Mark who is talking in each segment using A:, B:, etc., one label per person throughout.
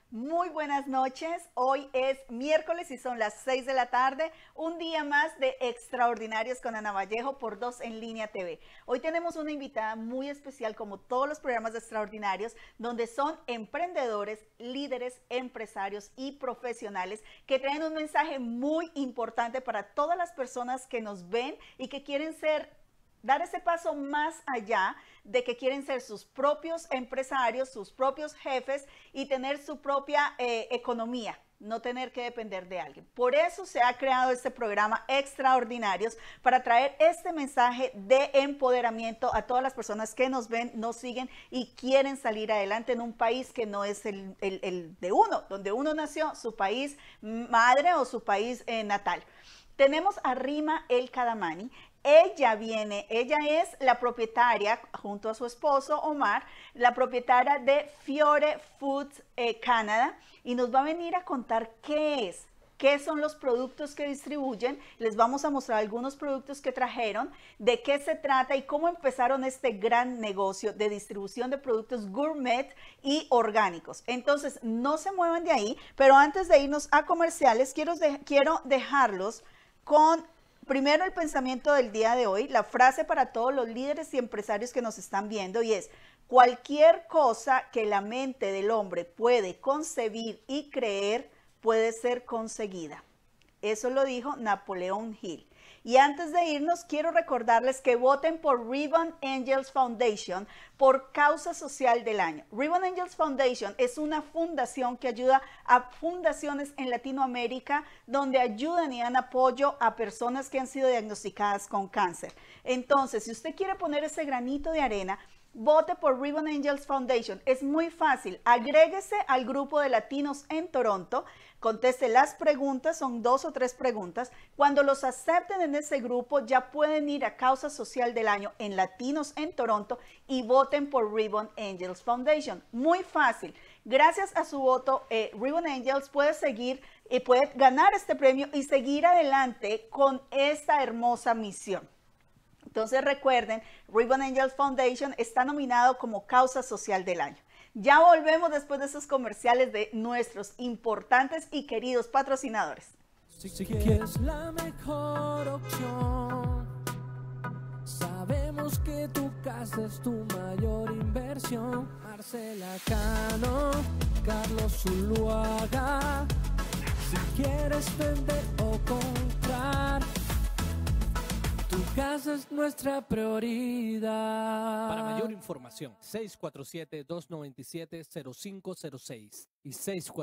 A: Muy buenas noches, hoy es miércoles y son las 6 de la tarde, un día más de Extraordinarios con Ana Vallejo por 2 en Línea TV. Hoy tenemos una invitada muy especial como todos los programas de Extraordinarios, donde son emprendedores, líderes, empresarios y profesionales que traen un mensaje muy importante para todas las personas que nos ven y que quieren dar ese paso más allá de que quieren ser sus propios empresarios, sus propios jefes y tener su propia economía, no tener que depender de alguien. Por eso se ha creado este programa Extraordinarios para traer este mensaje de empoderamiento a todas las personas que nos ven, nos siguen y quieren salir adelante en un país que no es el de uno, donde uno nació, su país madre o su país natal. Tenemos a Rima El Kadamani. Ella es la propietaria, junto a su esposo Omar, la propietaria de Fiore Foods Canadá, y nos va a venir a contar qué son los productos que distribuyen. Les vamos a mostrar algunos productos que trajeron, de qué se trata y cómo empezaron este gran negocio de distribución de productos gourmet y orgánicos. Entonces, no se muevan de ahí, pero antes de irnos a comerciales, quiero dejarlos con primero el pensamiento del día de hoy, la frase para todos los líderes y empresarios que nos están viendo, y es: cualquier cosa que la mente del hombre puede concebir y creer puede ser conseguida. Eso lo dijo Napoleón Hill. Y antes de irnos, quiero recordarles que voten por Ribbon Angels Foundation por causa social del año. Ribbon Angels Foundation es una fundación que ayuda a fundaciones en Latinoamérica donde ayudan y dan apoyo a personas que han sido diagnosticadas con cáncer. Entonces, si usted quiere poner ese granito de arena, vote por Ribbon Angels Foundation. Es muy fácil. Agréguese al grupo de Latinos en Toronto. Conteste las preguntas, son 2 o 3 preguntas. Cuando los acepten en ese grupo, ya pueden ir a Causa Social del Año en Latinos en Toronto y voten por Ribbon Angels Foundation. Muy fácil. Gracias a su voto, Ribbon Angels puede seguir y puede ganar este premio y seguir adelante con esta hermosa misión. Entonces recuerden, Ribbon Angels Foundation está nominado como Causa Social del Año. Ya volvemos después de esos comerciales de nuestros importantes y queridos patrocinadores.
B: Si quieres la mejor opción, sabemos que tu casa es tu mayor inversión. Marcela Cano, Carlos Zuluaga. Si quieres vender o comprar, tu casa es nuestra prioridad.
C: Para mayor información, 647-297-0506 y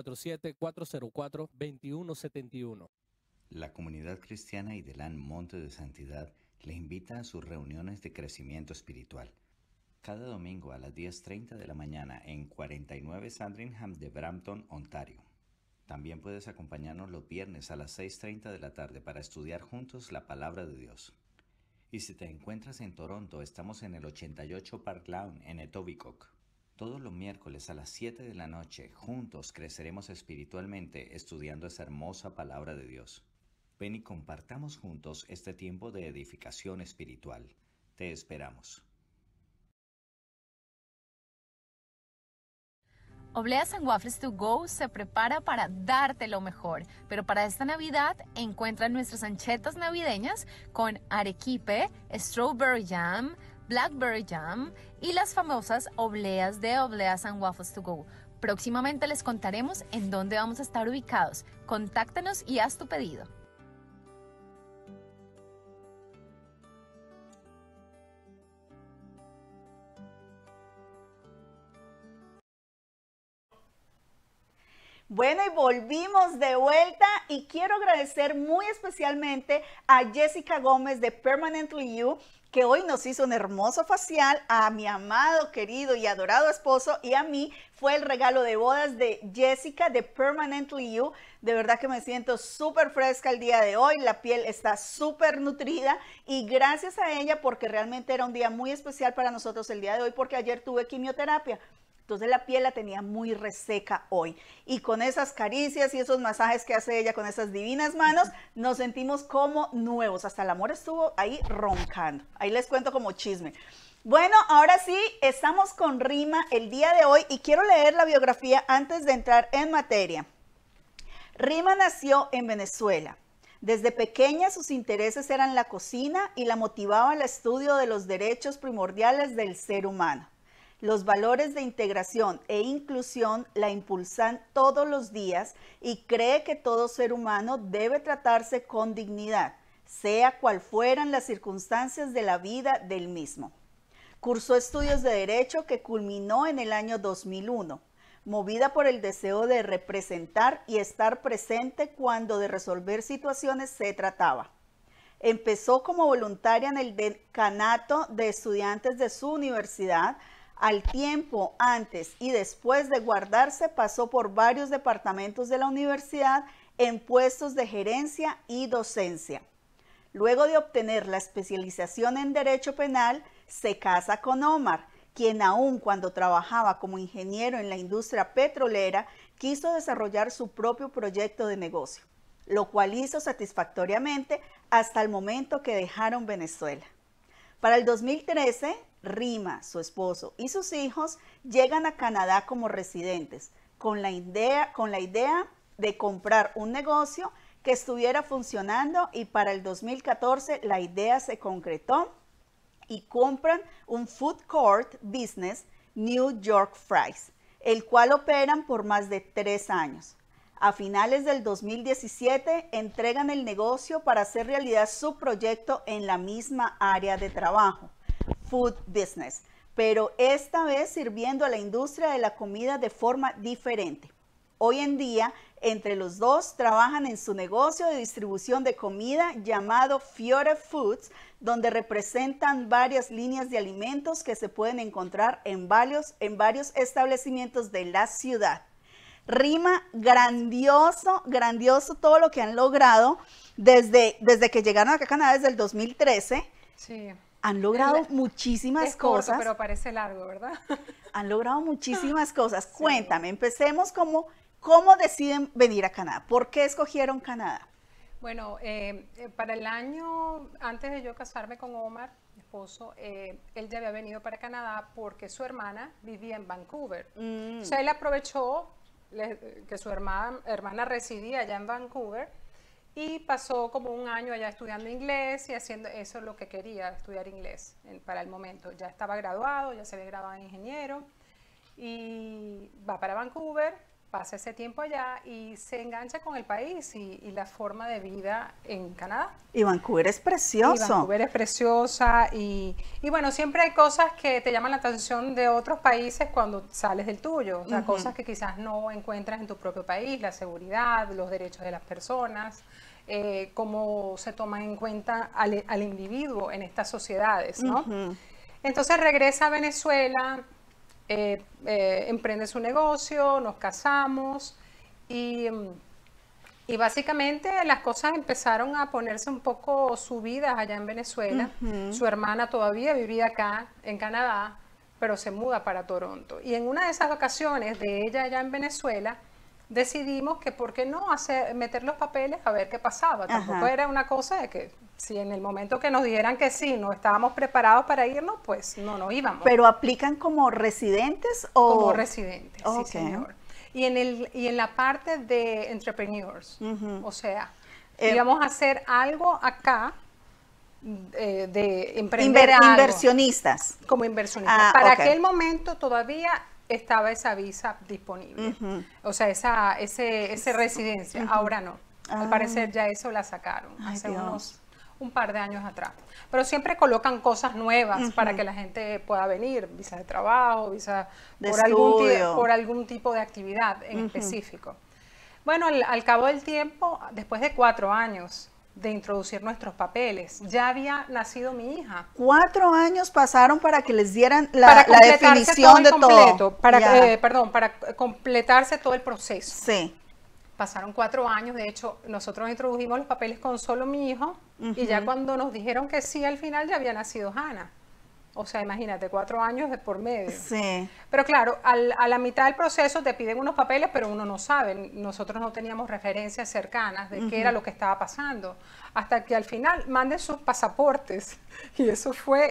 C: 647-404-2171.
D: La comunidad cristiana Idelán Monte de Santidad le invita a sus reuniones de crecimiento espiritual. Cada domingo a las 10:30 de la mañana en 49 Sandringham de Brampton, Ontario. También puedes acompañarnos los viernes a las 6:30 de la tarde para estudiar juntos la palabra de Dios. Y si te encuentras en Toronto, estamos en el 88 Park Lawn en Etobicoke. Todos los miércoles a las 7 de la noche, juntos creceremos espiritualmente estudiando esa hermosa palabra de Dios. Ven y compartamos juntos este tiempo de edificación espiritual. Te esperamos.
E: Obleas and Waffles to Go se prepara para darte lo mejor, pero para esta Navidad encuentra nuestras anchetas navideñas con arequipe, strawberry jam, blackberry jam y las famosas obleas de Obleas and Waffles to Go. Próximamente les contaremos en dónde vamos a estar ubicados. Contáctanos y haz tu pedido.
A: Bueno, y volvimos de vuelta y quiero agradecer muy especialmente a Jessica Gómez de Permanently You, que hoy nos hizo un hermoso facial. A mi amado, querido y adorado esposo y a mí fue el regalo de bodas de Jessica de Permanently You. De verdad que me siento súper fresca el día de hoy, la piel está súper nutrida y gracias a ella, porque realmente era un día muy especial para nosotros el día de hoy, porque ayer tuve quimioterapia. Entonces la piel la tenía muy reseca hoy. Y con esas caricias y esos masajes que hace ella con esas divinas manos, nos sentimos como nuevos. Hasta el amor estuvo ahí roncando. Ahí les cuento como chisme. Bueno, ahora sí, estamos con Rima el día de hoy y quiero leer la biografía antes de entrar en materia. Rima nació en Venezuela. Desde pequeña sus intereses eran la cocina y la motivaba el estudio de los derechos primordiales del ser humano. Los valores de integración e inclusión la impulsan todos los días y cree que todo ser humano debe tratarse con dignidad, sea cual fueran las circunstancias de la vida del mismo. Cursó estudios de Derecho que culminó en el año 2001, movida por el deseo de representar y estar presente cuando de resolver situaciones se trataba. Empezó como voluntaria en el decanato de estudiantes de su universidad. Al tiempo, antes y después de guardarse, pasó por varios departamentos de la universidad en puestos de gerencia y docencia. Luego de obtener la especialización en Derecho Penal, se casa con Omar, quien aun cuando trabajaba como ingeniero en la industria petrolera, quiso desarrollar su propio proyecto de negocio, lo cual hizo satisfactoriamente hasta el momento que dejaron Venezuela. Para el 2013, Rima, su esposo y sus hijos llegan a Canadá como residentes, con la idea de comprar un negocio que estuviera funcionando, y para el 2014 la idea se concretó y compran un food court business, New York Fries, el cual operan por más de 3 años. A finales del 2017 entregan el negocio para hacer realidad su proyecto en la misma área de trabajo, food business, pero esta vez sirviendo a la industria de la comida de forma diferente. Hoy en día, entre los dos trabajan en su negocio de distribución de comida llamado Fiore Foods, donde representan varias líneas de alimentos que se pueden encontrar en varios establecimientos de la ciudad. Rima, grandioso, grandioso todo lo que han logrado desde que llegaron acá a Canadá, desde el 2013.
F: Sí.
A: Han logrado muchísimas cosas.
F: Corto, pero parece largo, ¿verdad?
A: Han logrado muchísimas cosas. Sí. Cuéntame, empecemos ¿cómo deciden venir a Canadá? ¿Por qué escogieron Canadá?
F: Bueno, para el año antes de yo casarme con Omar, mi esposo, él ya había venido para Canadá porque su hermana vivía en Vancouver. O sea, él aprovechó que su hermana residía allá en Vancouver y pasó como un año allá estudiando inglés y haciendo eso, lo que quería, estudiar inglés para el momento. Ya estaba graduado, ya se había graduado en ingeniero y va para Vancouver, pasa ese tiempo allá y se engancha con el país y la forma de vida en Canadá.
A: Y Vancouver es precioso.
F: Y Vancouver es preciosa y bueno, siempre hay cosas que te llaman la atención de otros países cuando sales del tuyo, o sea, cosas que quizás no encuentras en tu propio país, la seguridad, los derechos de las personas, cómo se toman en cuenta al individuo en estas sociedades, ¿no? Entonces regresa a Venezuela, emprende su negocio, nos casamos y básicamente las cosas empezaron a ponerse un poco subidas allá en Venezuela. Su hermana todavía vivía acá en Canadá, pero se muda para Toronto. Y en una de esas vacaciones de ella allá en Venezuela, decidimos que por qué no meter los papeles a ver qué pasaba. Tampoco era una cosa de que si en el momento que nos dijeran que sí, no estábamos preparados para irnos, pues no nos íbamos.
A: ¿Pero aplican como residentes o...?
F: Como residentes, sí, señor. Y en la parte de entrepreneurs, o sea, íbamos a hacer algo acá de emprender algo.
A: Inversionistas.
F: Como inversionistas. Para aquel momento todavía estaba esa visa disponible, o sea, esa residencia. Ahora no, al parecer ya eso la sacaron hace un par de años atrás, pero siempre colocan cosas nuevas para que la gente pueda venir, visa de trabajo, visa por algún tipo de actividad en específico. Bueno, al cabo del tiempo, después de 4 años de introducir nuestros papeles, ya había nacido mi hija.
A: 4 años pasaron para que les dieran la definición de todo.
F: Para completarse todo el proceso.
A: Sí.
F: Pasaron 4 años, de hecho, nosotros introdujimos los papeles con solo mi hijo, y ya cuando nos dijeron que sí, al final ya había nacido Hannah. O sea, imagínate, 4 años de por medio.
A: Sí.
F: Pero claro, a la mitad del proceso te piden unos papeles, pero uno no sabe. Nosotros no teníamos referencias cercanas de qué era lo que estaba pasando. Hasta que al final manden sus pasaportes. Y eso fue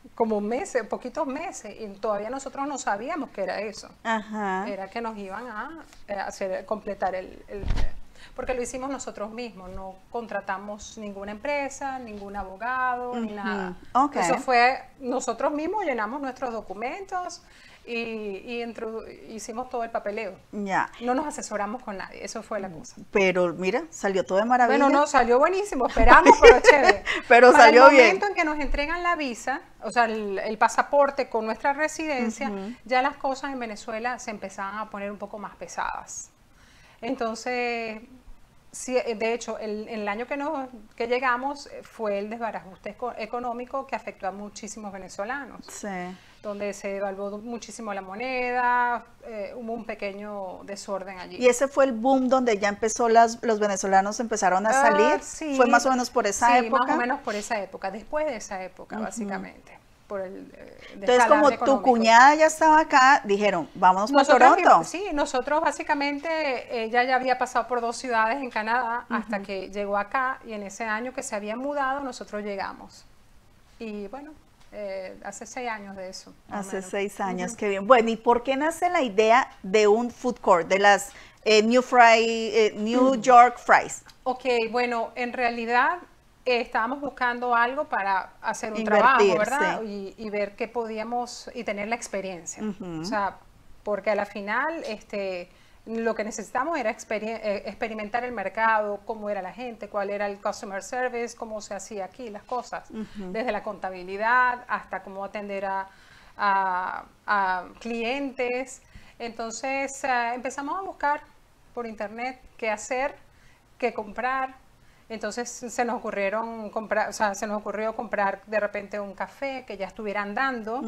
F: como meses, poquitos meses, y todavía nosotros no sabíamos que era eso.
A: Ajá.
F: Era que nos iban a completar porque lo hicimos nosotros mismos, no contratamos ninguna empresa, ningún abogado, ni nada.
A: Okay.
F: Eso fue, nosotros mismos llenamos nuestros documentos y hicimos todo el papeleo.
A: Ya.
F: No nos asesoramos con nadie, eso fue la cosa.
A: Pero mira, salió todo de maravilla.
F: Bueno, no, salió buenísimo, esperamos, pero chévere.
A: Pero
F: Para
A: salió
F: el
A: bien.
F: momento en que nos entregan la visa, o sea, el pasaporte con nuestra residencia, ya las cosas en Venezuela se empezaban a poner un poco más pesadas. Entonces, sí, de hecho, el año que llegamos fue el desbarajuste económico que afectó a muchísimos venezolanos.
A: Sí.
F: Donde se devaluó muchísimo la moneda, hubo un pequeño desorden allí.
A: Y ese fue el boom donde ya empezó los venezolanos empezaron a salir.
F: Sí,
A: Fue más o menos por esa época.
F: Sí, más o menos por esa época, después de esa época, básicamente. Por el
A: Entonces, como tu
F: económico.
A: cuñada ya estaba acá, dijeron, vámonos para Toronto.
F: Sí, nosotros básicamente, ella ya había pasado por 2 ciudades en Canadá hasta que llegó acá, y en ese año que se había mudado, nosotros llegamos. Y bueno, hace 6 años de eso.
A: Hace 6 años, qué bien. Bueno, ¿y por qué nace la idea de un food court, de las New York Fries?
F: Ok, bueno, en realidad estábamos buscando algo para hacer un
A: Invertir,
F: trabajo, ¿verdad?
A: sí.
F: Y ver qué podíamos, y tener la experiencia. O sea, porque a la final, lo que necesitamos era experimentar el mercado, cómo era la gente, cuál era el customer service, cómo se hacía aquí las cosas, desde la contabilidad hasta cómo atender a clientes. Entonces empezamos a buscar por internet qué hacer, qué comprar. Entonces se nos ocurrió comprar de repente un café que ya estuviera andando.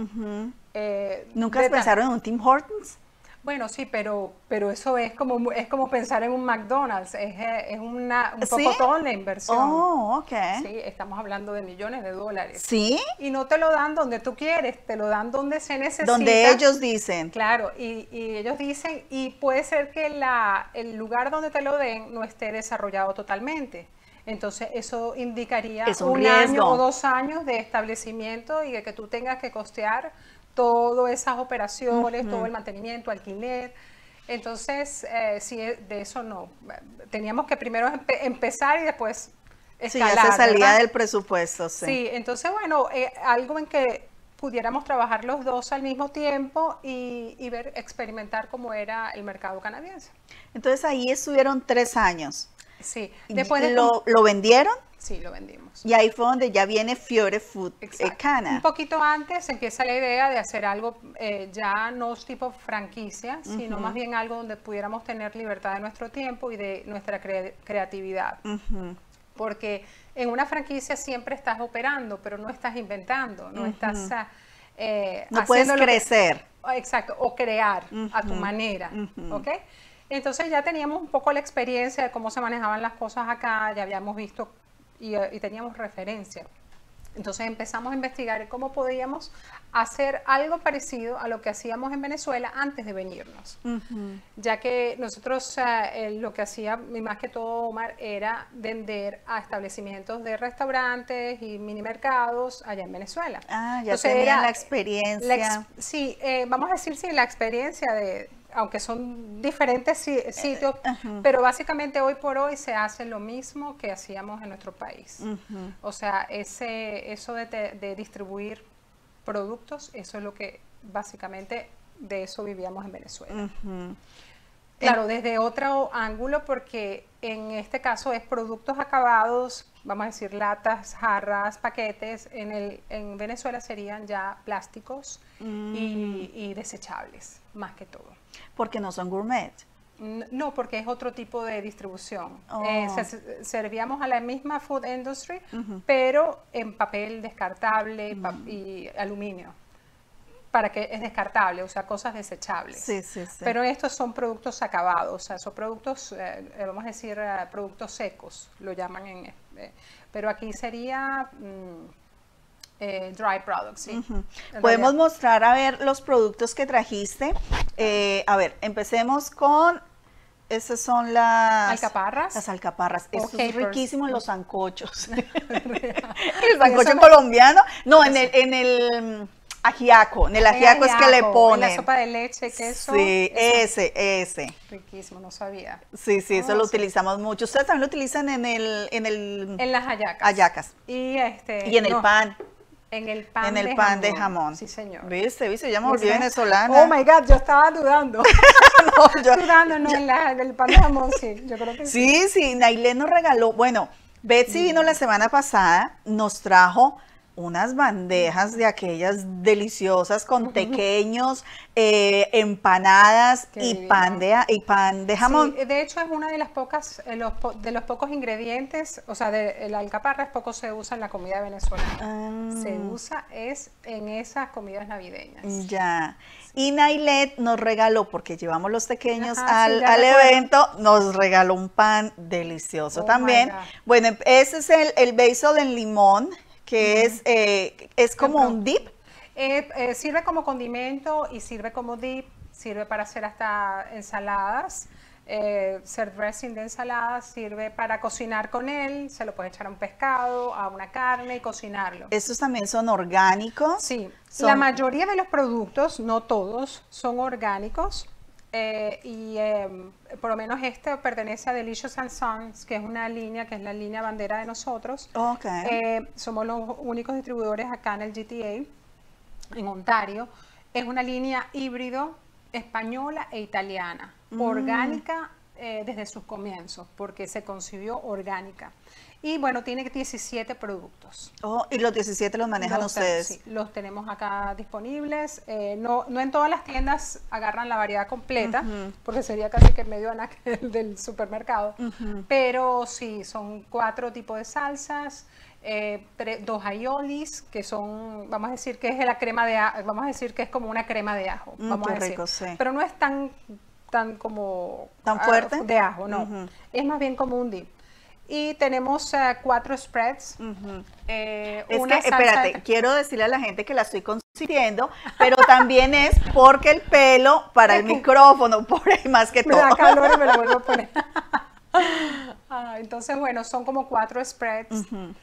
A: ¿Nunca pensaron en un Tim Hortons?
F: Bueno, sí, pero eso es como pensar en un McDonald's, es un
A: ¿Sí?
F: pocotón la inversión.
A: Oh, ok.
F: Sí, estamos hablando de millones de dólares.
A: ¿Sí?
F: Y no te lo dan donde tú quieres, te lo dan donde se necesita.
A: Donde ellos dicen.
F: Claro, y ellos dicen, y puede ser que el lugar donde te lo den no esté desarrollado totalmente. Entonces eso indicaría
A: Es un
F: un
A: riesgo.
F: año o 2 años de establecimiento y de que tú tengas que costear todas esas operaciones, todo el mantenimiento, alquiler. Entonces, sí, de eso no. Teníamos que primero empezar y después escalar.
A: Sí, ya se salía
F: ¿verdad?
A: del presupuesto, sí.
F: Sí, entonces, bueno, algo en que pudiéramos trabajar los dos al mismo tiempo y experimentar cómo era el mercado canadiense.
A: Entonces ahí estuvieron 3 años.
F: Sí, después de
A: ¿Lo vendieron?
F: Sí, lo vendimos.
A: Y ahí fue donde ya viene Fiore Food
F: Exacto.
A: Cana.
F: Un poquito antes empieza la idea de hacer algo ya no tipo franquicia, sino más bien algo donde pudiéramos tener libertad de nuestro tiempo y de nuestra creatividad. Porque en una franquicia siempre estás operando, pero no estás inventando, no estás
A: no puedes crecer.
F: Exacto, o crear a tu manera, ¿ok? Entonces ya teníamos un poco la experiencia de cómo se manejaban las cosas acá, ya habíamos visto y teníamos referencia. Entonces empezamos a investigar cómo podíamos hacer algo parecido a lo que hacíamos en Venezuela antes de venirnos. Ya que nosotros lo que hacía, más que todo Omar, era vender a establecimientos de restaurantes y mini mercados allá en Venezuela.
A: Ah, ya
F: Entonces,
A: tenían la experiencia.
F: Sí, vamos a decir sí, la experiencia de... aunque son diferentes sitios, pero básicamente hoy por hoy se hace lo mismo que hacíamos en nuestro país. O sea, eso de distribuir productos, eso es lo que básicamente de eso vivíamos en Venezuela. Claro, desde otro ángulo, porque en este caso es productos acabados, vamos a decir latas, jarras, paquetes, en Venezuela serían ya plásticos y desechables, más que todo.
A: Porque no son gourmet.
F: No, porque es otro tipo de distribución.
A: Oh.
F: Servíamos a la misma food industry, pero en papel descartable y aluminio. Para que es descartable, o sea, cosas desechables.
A: Sí, sí, sí.
F: Pero estos son productos acabados, o sea, son productos, vamos a decir, productos secos, lo llaman pero aquí sería dry products, sí.
A: Podemos mostrar, a ver, los productos que trajiste. A ver, empecemos con Esas son las
F: alcaparras.
A: Las alcaparras.
F: O
A: Esto es
F: capers.
A: riquísimo en los sancochos. El sancocho colombiano. No, en el ajiaco. En el ajiaco es que le ponen.
F: En la sopa de leche, queso.
A: Sí,
F: eso.
A: ese.
F: Riquísimo, no sabía.
A: Sí, eso lo
F: sí.
A: utilizamos mucho. Ustedes también lo utilizan
F: En las hallacas.
A: hallacas.
F: Y
A: Y en el pan.
F: En el pan,
A: En el pan de jamón.
F: Sí, señor.
A: ¿Viste? Ya me volví
F: ¿Viste?
A: venezolana.
F: Oh my God, yo estaba dudando.
A: No, yo-
F: Dudando, no, en el pan de jamón, sí. Yo creo que sí.
A: Sí, Nailé nos regaló, bueno, Betsy vino la semana pasada, nos trajo unas bandejas de aquellas deliciosas con pequeños empanadas
F: Qué
A: y
F: divino.
A: pan de jamón.
F: Sí, de hecho es una de las pocas, de los pocos ingredientes, o sea, la alcaparra es poco se usa en la comida venezolana. Se usa es en esas comidas navideñas.
A: Ya. Y Nailet nos regaló, porque llevamos los pequeños
F: Ajá, sí,
A: al
F: ya recuerdo.
A: evento, nos regaló un pan delicioso
F: Oh,
A: también.
F: my God.
A: Bueno, ese es el basil en limón, que es como un dip.
F: Sirve como condimento y sirve como dip, sirve para hacer hasta ensaladas, ser dressing de ensaladas, sirve para cocinar con él, se lo puede echar a un pescado, a una carne y cocinarlo.
A: Estos también son orgánicos.
F: Sí,
A: Son-
F: la mayoría de los productos, no todos, son orgánicos. Por lo menos este pertenece a Delicious and Sons, que es una línea, que es la línea bandera de nosotros.
A: Ok.
F: Somos los únicos distribuidores acá en el GTA, en Ontario. Es una línea híbrido española e italiana, orgánica desde sus comienzos, porque se concibió orgánica. Y bueno, tiene 17 productos.
A: Oh, y los 17 los manejan ustedes.
F: Sí, los tenemos acá disponibles. No en todas las tiendas agarran la variedad completa, porque sería casi que medio anaquel del supermercado. Pero sí, son 4 tipos de salsas, 2 aiolis, que son, vamos a decir que es la crema de ajo, vamos a decir que es como una crema de ajo. Vamos
A: qué
F: a decir.
A: rico, sí.
F: Pero no es tan como
A: ¿Tan fuerte?
F: de ajo, no. Es más bien como un dip. Y tenemos 4 spreads.
A: Es
F: una
A: que,
F: salsa
A: espérate, quiero decirle a la gente que la estoy consintiendo, pero también es porque el pelo para el micrófono, por ahí más que
F: me
A: todo.
F: da calor y me lo vuelvo a poner. Entonces, bueno, son como 4 spreads.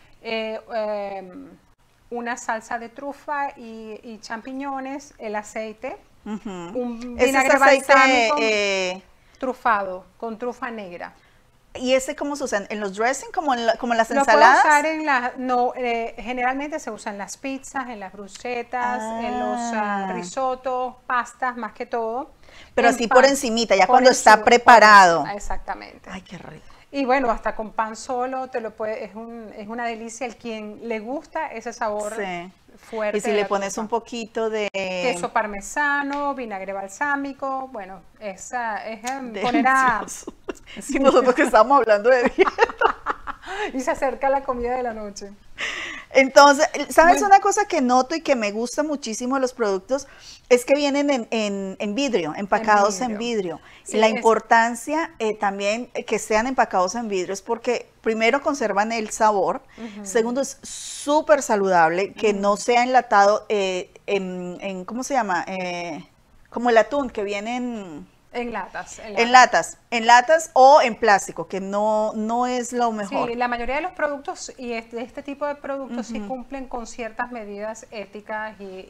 F: Una salsa de trufa y champiñones, el aceite, un
A: Ese es
F: vinagre
A: aceite,
F: balsámico trufado con trufa negra.
A: ¿y ese cómo se usa? ¿En los dressing, como en las
F: Lo puedo
A: ensaladas?
F: usar en generalmente se usa en las pizzas, en las bruschetas, en los risotos, pastas más que todo.
A: Pero
F: En
A: así
F: pan,
A: por encimita, ya
F: por
A: cuando está
F: encima, por
A: preparado.
F: encima, exactamente.
A: Ay, qué rico.
F: Y bueno, hasta con pan solo es una delicia. El quien le gusta ese sabor
A: Sí.
F: fuerte.
A: Y si
F: de
A: le
F: la
A: pones
F: trufa.
A: un poquito de
F: Queso parmesano, vinagre balsámico, bueno, es poner a...
A: delicioso. Y nosotros que estamos hablando de dieta.
F: Y se acerca la comida de la noche.
A: Entonces, ¿sabes
F: Bueno.
A: una cosa que noto y que me gusta muchísimo de los productos? Es que vienen en vidrio, empacados en vidrio.
F: Sí,
A: Y la
F: es-
A: importancia también que sean empacados en vidrio es porque primero conservan el sabor, segundo es súper saludable, que no sea enlatado ¿cómo se llama? Como el atún que viene
F: En latas.
A: en latas o en plástico, que no es lo mejor.
F: Sí, la mayoría de los productos y este tipo de productos sí cumplen con ciertas medidas éticas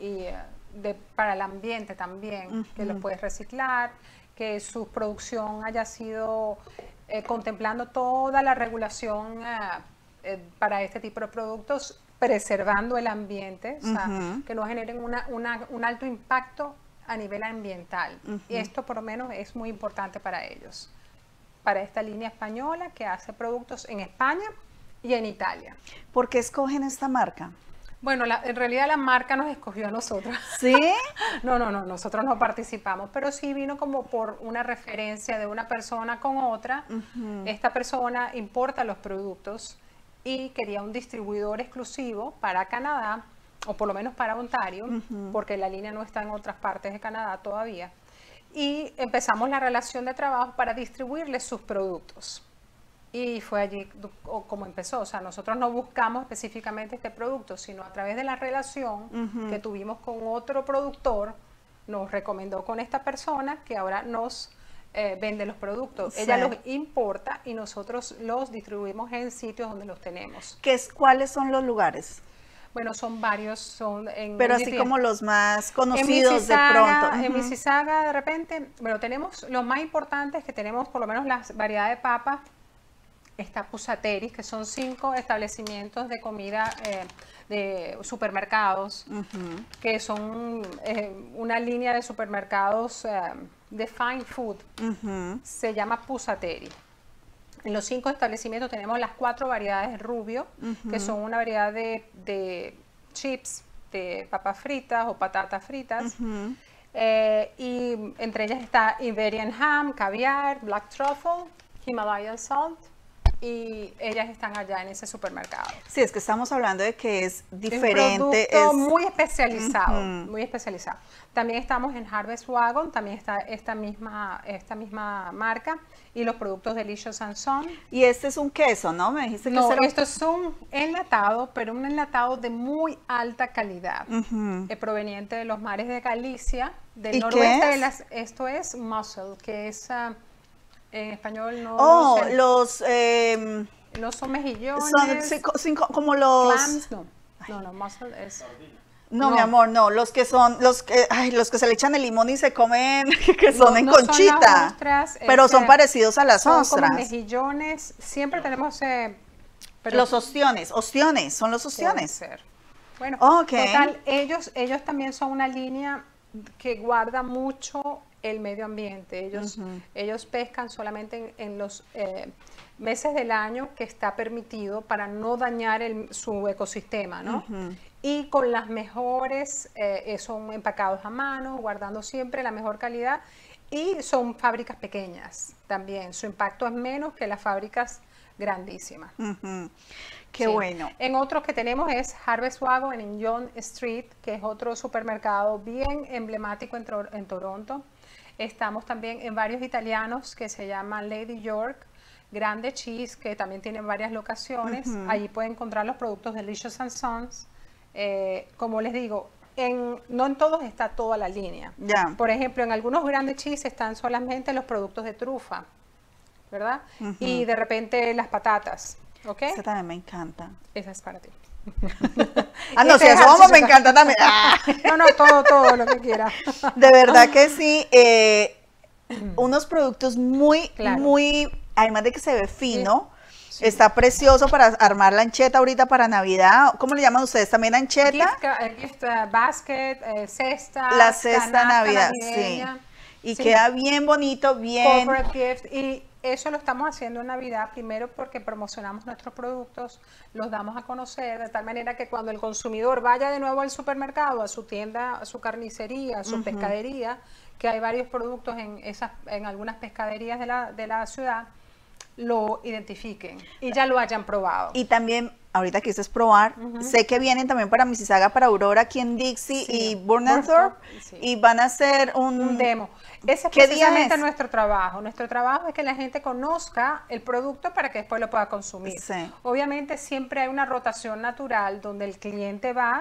F: para el ambiente también, que los puedes reciclar, que su producción haya sido contemplando toda la regulación para este tipo de productos, preservando el ambiente, o sea, que no generen un alto impacto a nivel ambiental. Y esto por lo menos es muy importante para ellos, para esta línea española que hace productos en España y en Italia.
A: ¿Por qué escogen esta marca?
F: Bueno, en realidad la marca nos escogió a nosotros.
A: ¿Sí?
F: No, nosotros no participamos, pero sí vino como por una referencia de una persona con otra. Esta persona importa los productos y quería un distribuidor exclusivo para Canadá, o por lo menos para Ontario, porque la línea no está en otras partes de Canadá todavía. Y empezamos la relación de trabajo para distribuirles sus productos. Y fue allí como empezó. O sea, nosotros no buscamos específicamente este producto, sino a través de la relación que tuvimos con otro productor, nos recomendó con esta persona que ahora nos vende los productos.
A: Sí.
F: Ella los importa y nosotros los distribuimos en sitios donde los tenemos.
A: ¿Cuáles son los lugares?
F: Bueno, son varios, son en...
A: Pero así como los más conocidos de pronto.
F: En Mississauga, de repente, bueno, tenemos los más importantes, que tenemos por lo menos la variedad de papas. Está Pusateris, que son 5 establecimientos de comida de supermercados, que son una línea de supermercados de fine food. Se llama Pusateris. En los 5 establecimientos tenemos las 4 variedades de rubio, que son una variedad de chips, de papas fritas o patatas fritas. Y entre ellas está Iberian ham, caviar, black truffle, Himalayan salt. Y ellas están allá en ese supermercado.
A: Sí, es que estamos hablando de que es diferente.
F: Es un producto muy especializado, muy especializado. También estamos en Harvest Wagon, también está esta misma marca, y los productos Delicious and Son.
A: Y este es un queso, ¿no? Me dijiste que
F: no, esto es un enlatado, pero un enlatado de muy alta calidad, proveniente de los mares de Galicia, del noroeste de las... Esto es mussel, que es... en español no sé. No son mejillones.
A: Son como los...
F: Clams, no, mussel es...
A: No, mi amor, no, los que se le echan el limón y se comen, que son en conchita.
F: Son las ostras,
A: pero son parecidos a las ostras.
F: Son como mejillones, siempre tenemos...
A: los ostiones, son los ostiones.
F: Puede ser. Bueno,
A: okay.
F: Total, ellos también son una línea que guarda mucho el medio ambiente. Ellos pescan solamente en los meses del año que está permitido para no dañar su ecosistema, ¿no? Y con las mejores, son empacados a mano, guardando siempre la mejor calidad, y son fábricas pequeñas también. Su impacto es menos que las fábricas grandísimas.
A: Qué bueno.
F: En otros que tenemos es Harvest Wagon en John Street, que es otro supermercado bien emblemático en Toronto. Estamos también en varios italianos que se llaman Lady York, Grande Cheese, que también tienen varias locaciones. Allí pueden encontrar los productos Delicious and Sons. Como les digo, no en todos está toda la línea. Por ejemplo, en algunos Grande Cheese están solamente los productos de trufa, ¿verdad? Y de repente las patatas, ¿ok?
A: Esa también me encanta.
F: Esa es para ti.
A: No, si eso me encanta también.
F: No, todo lo que quieras.
A: De verdad que sí. Unos productos muy, además de que se ve fino, está precioso para armar la ancheta ahorita para Navidad. ¿Cómo le llaman ustedes? ¿También ancheta?
F: Gift basket, cesta.
A: La cesta Navidad, sí. Y queda bien bonito, bien.
F: Corporate gift. Y eso lo estamos haciendo en Navidad, primero porque promocionamos nuestros productos, los damos a conocer, de tal manera que cuando el consumidor vaya de nuevo al supermercado, a su tienda, a su carnicería, a su pescadería, que hay varios productos en algunas pescaderías de la ciudad, lo identifiquen y ya lo hayan probado.
A: Y también, ahorita que dices probar, sé que vienen también para Mississauga, para Aurora, aquí en Dixie y Burnethorpe, y van a hacer un
F: demo. Ese es precisamente nuestro trabajo. Nuestro trabajo es que la gente conozca el producto para que después lo pueda consumir. Obviamente siempre hay una rotación natural donde el cliente va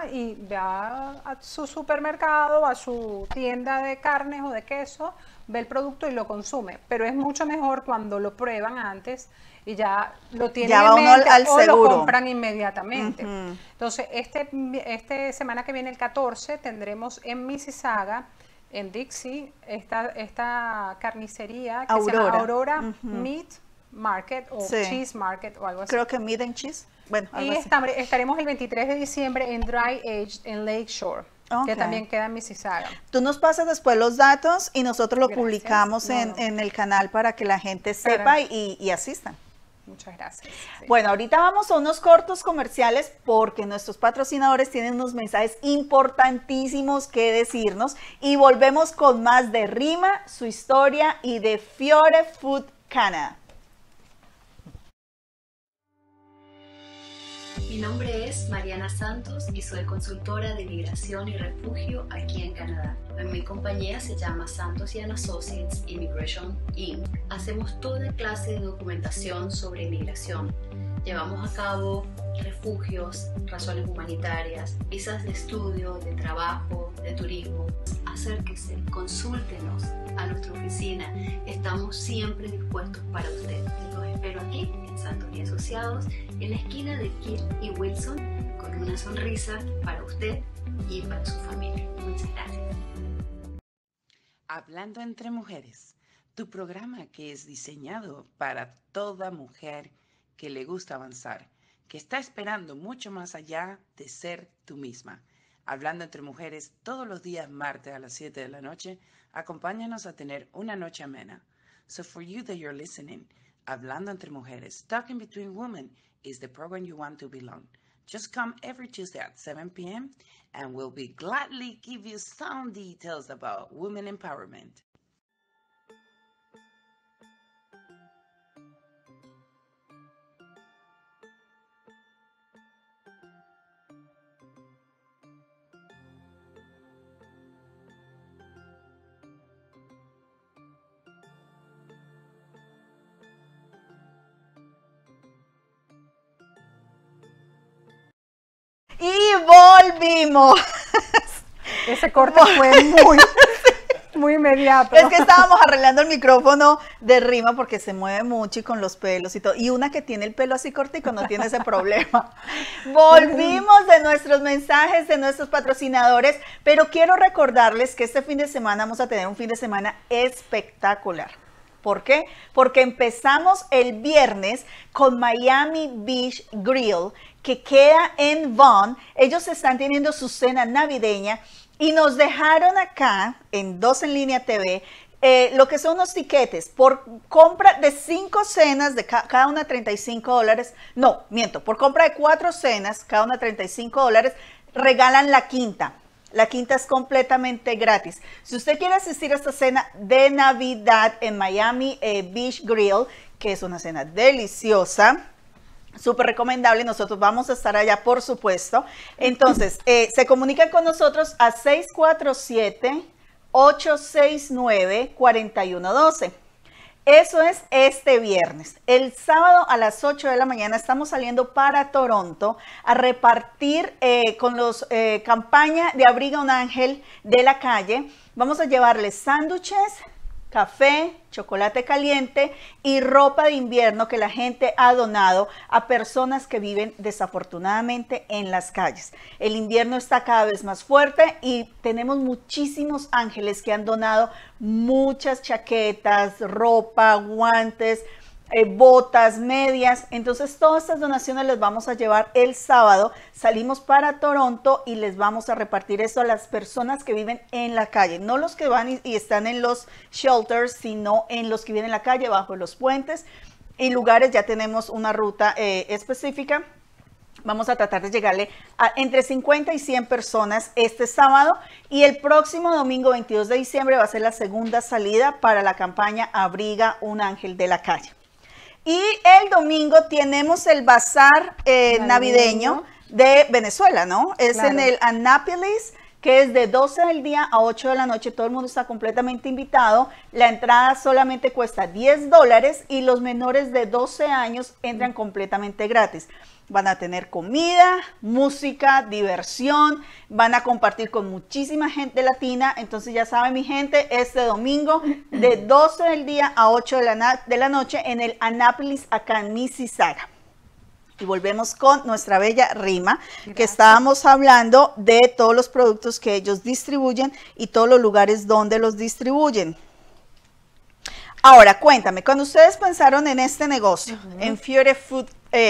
F: a su supermercado, a su tienda de carnes o de queso, ve el producto y lo consume. Pero es mucho mejor cuando lo prueban antes y ya lo tienen en mente o lo compran inmediatamente. Entonces, este semana que viene, el 14, tendremos en Mississauga, en Dixie, esta carnicería que se llama Aurora Meat Market o Cheese Market o algo así.
A: Creo que Meat and Cheese. Bueno,
F: y estaremos el 23 de diciembre en Dry Age en Lakeshore, que también queda en Mississauga.
A: Tú nos pasas después los datos y nosotros lo publicamos en el canal para que la gente sepa y asistan.
F: Muchas gracias.
A: Bueno, ahorita vamos a unos cortos comerciales porque nuestros patrocinadores tienen unos mensajes importantísimos que decirnos y volvemos con más de Rima, su historia y de Fiore Food Canada.
G: Mi nombre es Mariana Santos y soy consultora de migración y refugio aquí en Canadá. Mi compañía se llama Santos & Associates Immigration Inc. Hacemos toda clase de documentación sobre inmigración. Llevamos a cabo refugios, razones humanitarias, visas de estudio, de trabajo, de turismo. Acérquese, consúltenos a nuestra oficina. Estamos siempre dispuestos para usted. Los espero aquí en Santos y Asociados, en la esquina de Kirk y Wilson, con una sonrisa para usted y para su familia. Muchas gracias.
H: Hablando entre mujeres, tu programa que es diseñado para toda mujer que le gusta avanzar, que está esperando mucho más allá de ser tú misma. Hablando entre mujeres todos los días martes a las 7 de la noche, acompáñanos a tener una noche amena. So for you that you're listening, Hablando entre mujeres, Talking Between Women is the program you want to belong. Just come every Tuesday at 7 p.m. and we'll be gladly give you some details about women empowerment.
A: Y volvimos.
F: Ese corte fue muy inmediato.
A: Es que estábamos arreglando el micrófono de Rima porque se mueve mucho y con los pelos y todo. Y una que tiene el pelo así cortico no tiene ese problema. Volvimos de nuestros mensajes, de nuestros patrocinadores, pero quiero recordarles que este fin de semana vamos a tener un fin de semana espectacular. ¿Por qué? Porque empezamos el viernes con Miami Beach Grill, que queda en Vaughn. Ellos están teniendo su cena navideña y nos dejaron acá, en 2 en Línea TV, lo que son unos tiquetes por compra de 5 cenas, de cada una $35. No, miento, por compra de 4 cenas, cada una $35, regalan la quinta. La quinta es completamente gratis. Si usted quiere asistir a esta cena de Navidad en Miami Beach Grill, que es una cena deliciosa, súper recomendable, nosotros vamos a estar allá, por supuesto. Entonces, se comunican con nosotros a 647-869-4112. Eso es este viernes. El sábado a las 8 de la mañana estamos saliendo para Toronto a repartir con los campaña de Abriga un Ángel de la Calle. Vamos a llevarles sándwiches, café, chocolate caliente y ropa de invierno que la gente ha donado a personas que viven desafortunadamente en las calles. El invierno está cada vez más fuerte y tenemos muchísimos ángeles que han donado muchas chaquetas, ropa, guantes, botas, medias. Entonces todas estas donaciones les vamos a llevar el sábado. Salimos para Toronto y les vamos a repartir eso a las personas que viven en la calle, no los que van y están en los shelters, sino en los que viven en la calle, bajo los puentes y lugares. Ya tenemos una ruta específica. Vamos a tratar de llegarle a entre 50 y 100 personas este sábado, y el próximo domingo 22 de diciembre va a ser la segunda salida para la campaña Abriga un Ángel de la Calle. Y el domingo tenemos el bazar navideño de Venezuela, ¿no? Es claro. En el Annapolis, que es de 12 del día a 8 de la noche. Todo el mundo está completamente invitado. La entrada solamente cuesta $10 y los menores de 12 años entran completamente gratis. Van a tener comida, música, diversión, van a compartir con muchísima gente latina. Entonces ya saben, mi gente, este domingo de 12 del día a 8 de la noche en el Annapolis, acá en Mississauga. Y volvemos con nuestra bella Rima, que estábamos hablando de todos los productos que ellos distribuyen y todos los lugares donde los distribuyen. Ahora, cuéntame, cuando ustedes pensaron en este negocio, en Fiore Food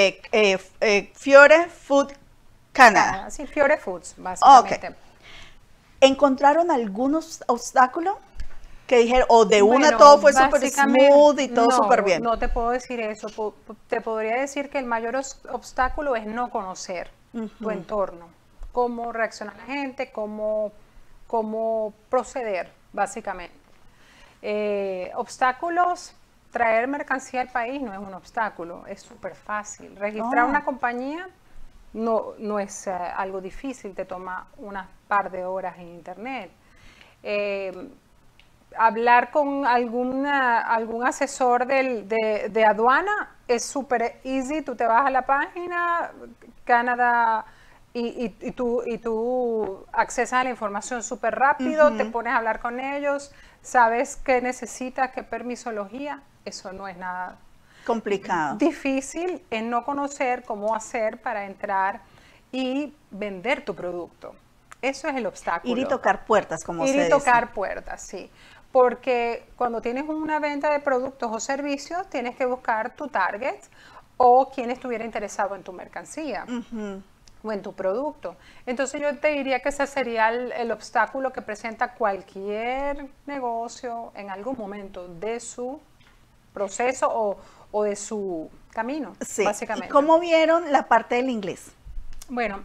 A: Canada.
F: Sí, Fiore Foods, básicamente.
A: Okay. ¿Encontraron algún obstáculo? Que dijeron, o de una todo fue súper smooth y todo súper bien.
F: No te puedo decir eso. Te podría decir que el mayor obstáculo es no conocer tu entorno, cómo reacciona la gente, cómo proceder, básicamente. Obstáculos, traer mercancía al país no es un obstáculo, es súper fácil. Registrar una compañía no es algo difícil, te toma unas par de horas en internet. Hablar con algún asesor de aduana es súper easy. Tú te vas a la página, Canadá y tú accesas a la información súper rápido, te pones a hablar con ellos, sabes qué necesitas, qué permisología, eso no es nada
A: complicado.
F: Difícil es no conocer cómo hacer para entrar y vender tu producto. Eso es el obstáculo.
A: Ir y tocar puertas, como se dice.
F: Ir y tocar puertas, sí. Porque cuando tienes una venta de productos o servicios, tienes que buscar tu target o quien estuviera interesado en tu mercancía o en tu producto. Entonces yo te diría que ese sería el obstáculo que presenta cualquier negocio en algún momento de su proceso o de su camino,
A: sí.
F: Básicamente.
A: ¿Y cómo vieron la parte del inglés?
F: Bueno,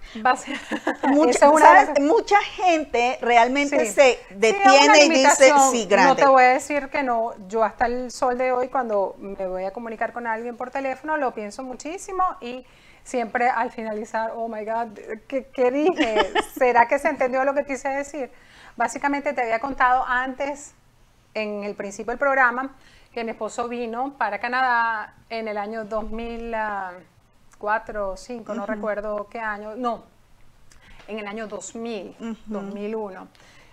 A: mucha gente realmente se detiene y dice, sí, grande.
F: No te voy a decir que no, yo hasta el sol de hoy cuando me voy a comunicar con alguien por teléfono lo pienso muchísimo y siempre al finalizar, oh my God, ¿qué dije? ¿Será que se entendió lo que quise decir? Básicamente te había contado antes, en el principio del programa, que mi esposo vino para Canadá en el año 2004 o 2005, no recuerdo qué año, no, en el año 2000, 2001.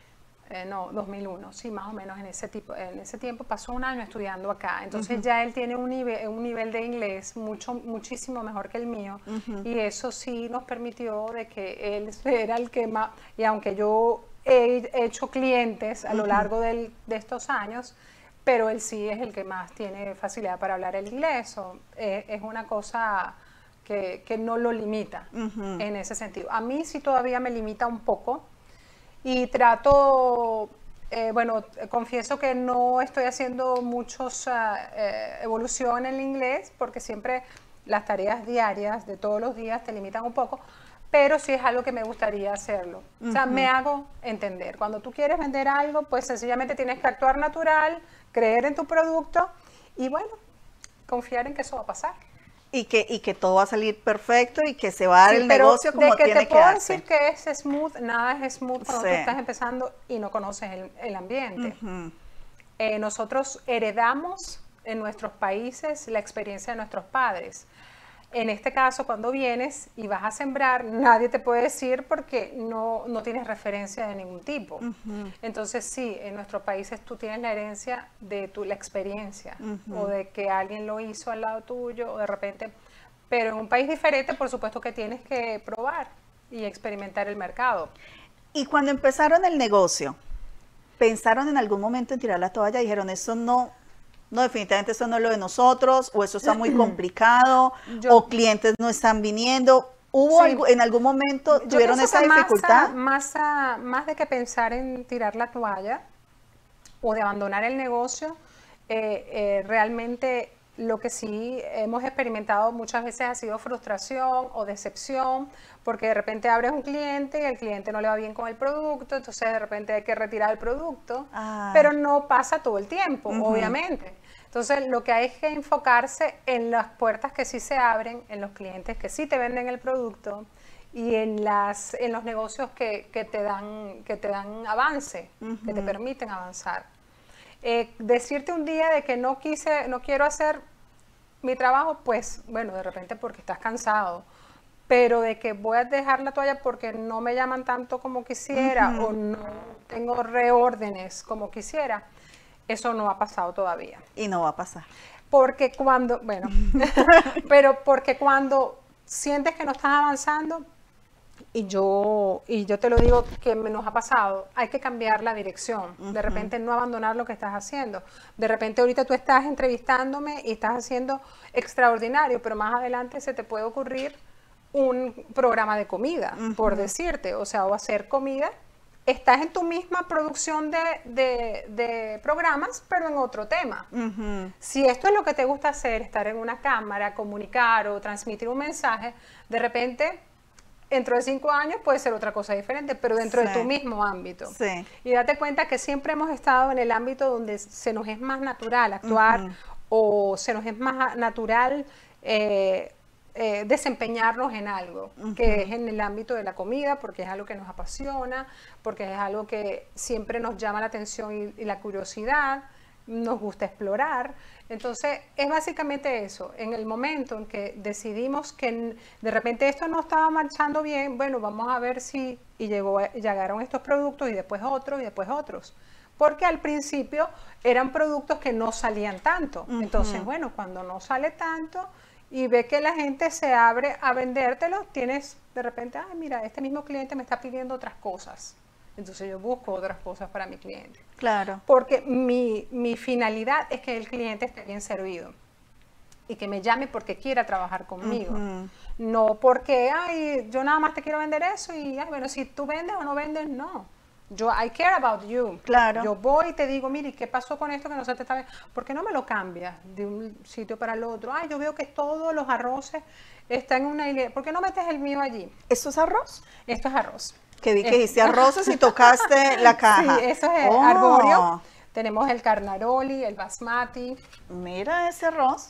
F: 2001, sí, más o menos en ese tiempo pasó un año estudiando acá, entonces ya él tiene un nivel de inglés muchísimo mejor que el mío, y eso sí nos permitió de que él era el que más, y aunque yo he hecho clientes a lo largo de estos años, pero él sí es el que más tiene facilidad para hablar el inglés, es una cosa que no lo limita en ese sentido. A mí sí todavía me limita un poco, y trato, confieso que no estoy haciendo muchos evolución en el inglés, porque siempre las tareas diarias de todos los días te limitan un poco, pero sí es algo que me gustaría hacerlo. O sea, me hago entender. Cuando tú quieres vender algo, pues sencillamente tienes que actuar natural, creer en tu producto y bueno, confiar en que eso va a pasar.
A: Y que todo va a salir perfecto y que se va a dar el negocio como tiene que darse.
F: Te puedo decir que es smooth, nada es smooth cuando tú estás empezando y no conoces el ambiente. Nosotros heredamos en nuestros países la experiencia de nuestros padres. En este caso, cuando vienes y vas a sembrar, nadie te puede decir porque no tienes referencia de ningún tipo. Entonces, sí, en nuestros países tú tienes la herencia de la experiencia o de que alguien lo hizo al lado tuyo o de repente, pero en un país diferente, por supuesto que tienes que probar y experimentar el mercado.
A: Y cuando empezaron el negocio, ¿pensaron en algún momento en tirar la toalla? Dijeron, eso no, definitivamente eso no es lo de nosotros, o eso está muy complicado, o clientes no están viniendo. ¿Hubo en algún momento, tuvieron esa dificultad?
F: Más de que pensar en tirar la toalla o de abandonar el negocio, realmente lo que sí hemos experimentado muchas veces ha sido frustración o decepción, porque de repente abres un cliente y el cliente no le va bien con el producto, entonces de repente hay que retirar el producto, pero no pasa todo el tiempo, obviamente. Entonces lo que hay es que enfocarse en las puertas que sí se abren, en los clientes que sí te venden el producto y en los negocios que te dan avance, que te permiten avanzar. Decirte un día de que no quiero hacer mi trabajo, pues bueno, de repente porque estás cansado, pero de que voy a dejar la toalla porque no me llaman tanto como quisiera o no tengo reórdenes como quisiera, eso no ha pasado todavía.
A: Y no va a pasar.
F: Porque cuando, pero porque cuando sientes que no estás avanzando, y yo te lo digo que nos ha pasado, hay que cambiar la dirección, de repente no abandonar lo que estás haciendo, de repente ahorita tú estás entrevistándome y estás haciendo extraordinario, pero más adelante se te puede ocurrir un programa de comida, por decirte, o sea, o hacer comida, estás en tu misma producción de programas, pero en otro tema. Si esto es lo que te gusta hacer, estar en una cámara, comunicar o transmitir un mensaje, de repente dentro de 5 años puede ser otra cosa diferente, pero dentro de tu mismo ámbito. Y date cuenta que siempre hemos estado en el ámbito donde se nos es más natural actuar o se nos es más natural desempeñarnos en algo, que es en el ámbito de la comida, porque es algo que nos apasiona, porque es algo que siempre nos llama la atención y la curiosidad. nos gusta explorar. Entonces, es básicamente eso. En el momento en que decidimos que de repente esto no estaba marchando bien, bueno, vamos a ver si, y llegaron estos productos y después otros y después otros. Porque al principio eran productos que no salían tanto. Entonces, bueno, cuando no sale tanto y ve que la gente se abre a vendértelo, tienes de repente, ay, mira, este mismo cliente me está pidiendo otras cosas. Entonces yo busco otras cosas para mi cliente.
A: Claro.
F: Porque mi finalidad es que el cliente esté bien servido y que me llame porque quiera trabajar conmigo. No porque, ay, yo nada más te quiero vender eso y, ay, bueno, si tú vendes o no vendes, no. I care about you.
A: Claro.
F: Yo voy y te digo, mire, ¿qué pasó con esto que no se te está viendo? ¿Por qué no me lo cambias de un sitio para el otro? Ay, yo veo que todos los arroces están en una hilera. ¿Por qué no metes el mío allí?
A: ¿Esto es arroz?
F: Esto es arroz.
A: Que vi que hiciste arroces y tocaste la caja.
F: Sí, eso es arborio. Tenemos el carnaroli, el basmati.
A: Mira ese arroz.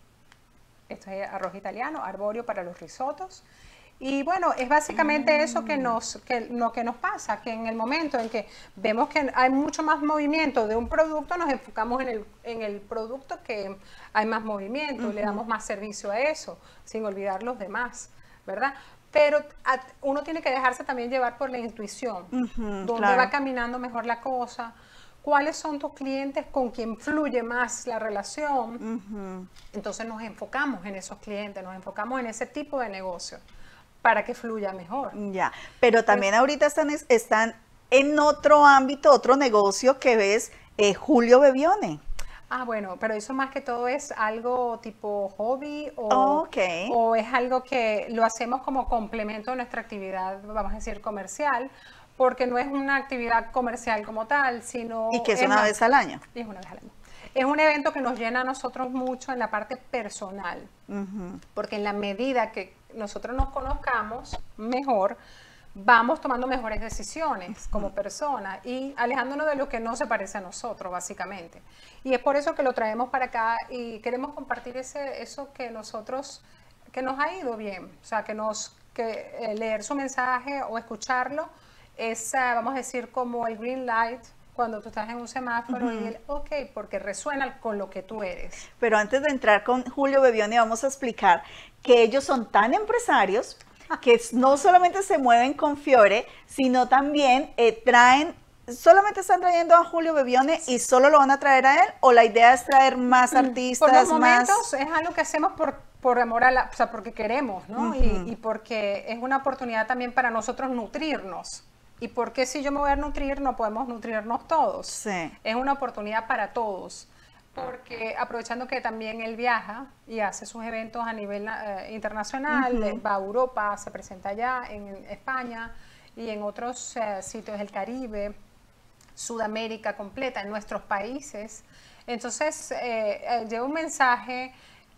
F: Esto es arroz italiano, arborio para los risotos. Y bueno, es básicamente eso que nos pasa, que en el momento en que vemos que hay mucho más movimiento de un producto, nos enfocamos en el producto que hay más movimiento, le damos más servicio a eso, sin olvidar los demás, ¿verdad? Pero uno tiene que dejarse también llevar por la intuición, dónde va caminando mejor la cosa, cuáles son tus clientes con quien fluye más la relación. Entonces nos enfocamos en esos clientes, nos enfocamos en ese tipo de negocio para que fluya mejor.
A: Ya, pero también ahorita están en otro ámbito, otro negocio que ves, Julio Bebione.
F: Ah, bueno, pero eso más que todo es algo tipo hobby o es algo que lo hacemos como complemento a nuestra actividad, vamos a decir, comercial, porque no es una actividad comercial como tal, sino...
A: Y que es una vez al año.
F: Y es una vez al año. Es un evento que nos llena a nosotros mucho en la parte personal, porque en la medida que nosotros nos conozcamos mejor, vamos tomando mejores decisiones como personas y alejándonos de lo que no se parece a nosotros, básicamente. Y es por eso que lo traemos para acá y queremos compartir eso que nos ha ido bien. O sea, que leer su mensaje o escucharlo es, vamos a decir, como el green light, cuando tú estás en un semáforo y el ok, porque resuena con lo que tú eres.
A: Pero antes de entrar con Julio Bebione, vamos a explicar que ellos son tan empresarios que no solamente se mueven con Fiore, sino también solamente están trayendo a Julio Bebione y solo lo van a traer a él, o la idea es traer más artistas,
F: por los momentos es algo que hacemos por amor o sea, porque queremos, ¿no? Y porque es una oportunidad también para nosotros nutrirnos. Y porque si yo me voy a nutrir, no podemos nutrirnos todos.
A: Sí.
F: Es una oportunidad para todos. Porque aprovechando que también él viaja y hace sus eventos a nivel internacional, va a Europa, se presenta allá, en España y en otros sitios del Caribe, Sudamérica completa, en nuestros países. Entonces, lleva un mensaje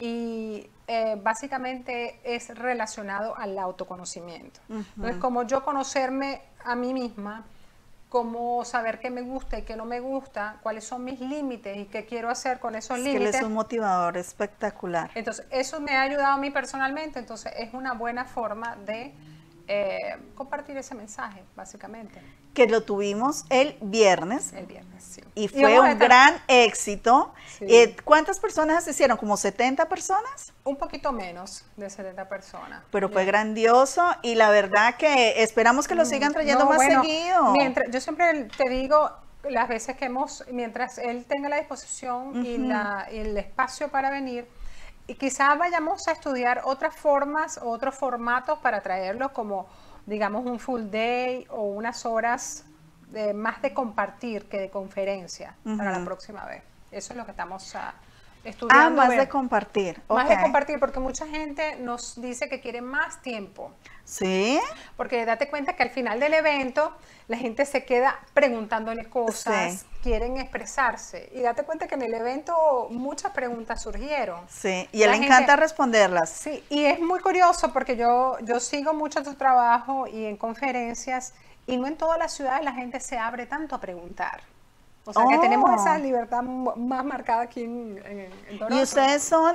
F: y básicamente es relacionado al autoconocimiento. Entonces, como yo conocerme a mí misma, cómo saber qué me gusta y qué no me gusta, cuáles son mis límites y qué quiero hacer con esos límites.
A: Que él es un motivador espectacular.
F: Entonces, eso me ha ayudado a mí personalmente, entonces es una buena forma de compartir ese mensaje, básicamente.
A: Que lo tuvimos el viernes.
F: El viernes, sí.
A: Y fue un gran éxito. Sí. ¿Cuántas personas asistieron? ¿Como 70 personas?
F: Un poquito menos de 70 personas.
A: Pero fue grandioso y la verdad que esperamos que lo sigan trayendo más seguido.
F: Yo siempre te digo, las veces que mientras él tenga la disposición y el espacio para venir, y quizás vayamos a estudiar otras formas, otros formatos para traerlo como, digamos, un full day o unas horas más de compartir que de conferencia para la próxima vez. Eso es lo que estamos estudiando.
A: Más de compartir.
F: Más de compartir, porque mucha gente nos dice que quiere más tiempo.
A: ¿Sí?
F: Porque date cuenta que al final del evento la gente se queda preguntándole cosas, quieren expresarse. Y date cuenta que en el evento muchas preguntas surgieron.
A: Sí, y a él le encanta responderlas.
F: Sí, y es muy curioso porque yo sigo mucho tu trabajo y en conferencias, y no en todas las ciudades la gente se abre tanto a preguntar. O sea, que tenemos esa libertad más marcada aquí en Toronto.
A: Y ustedes son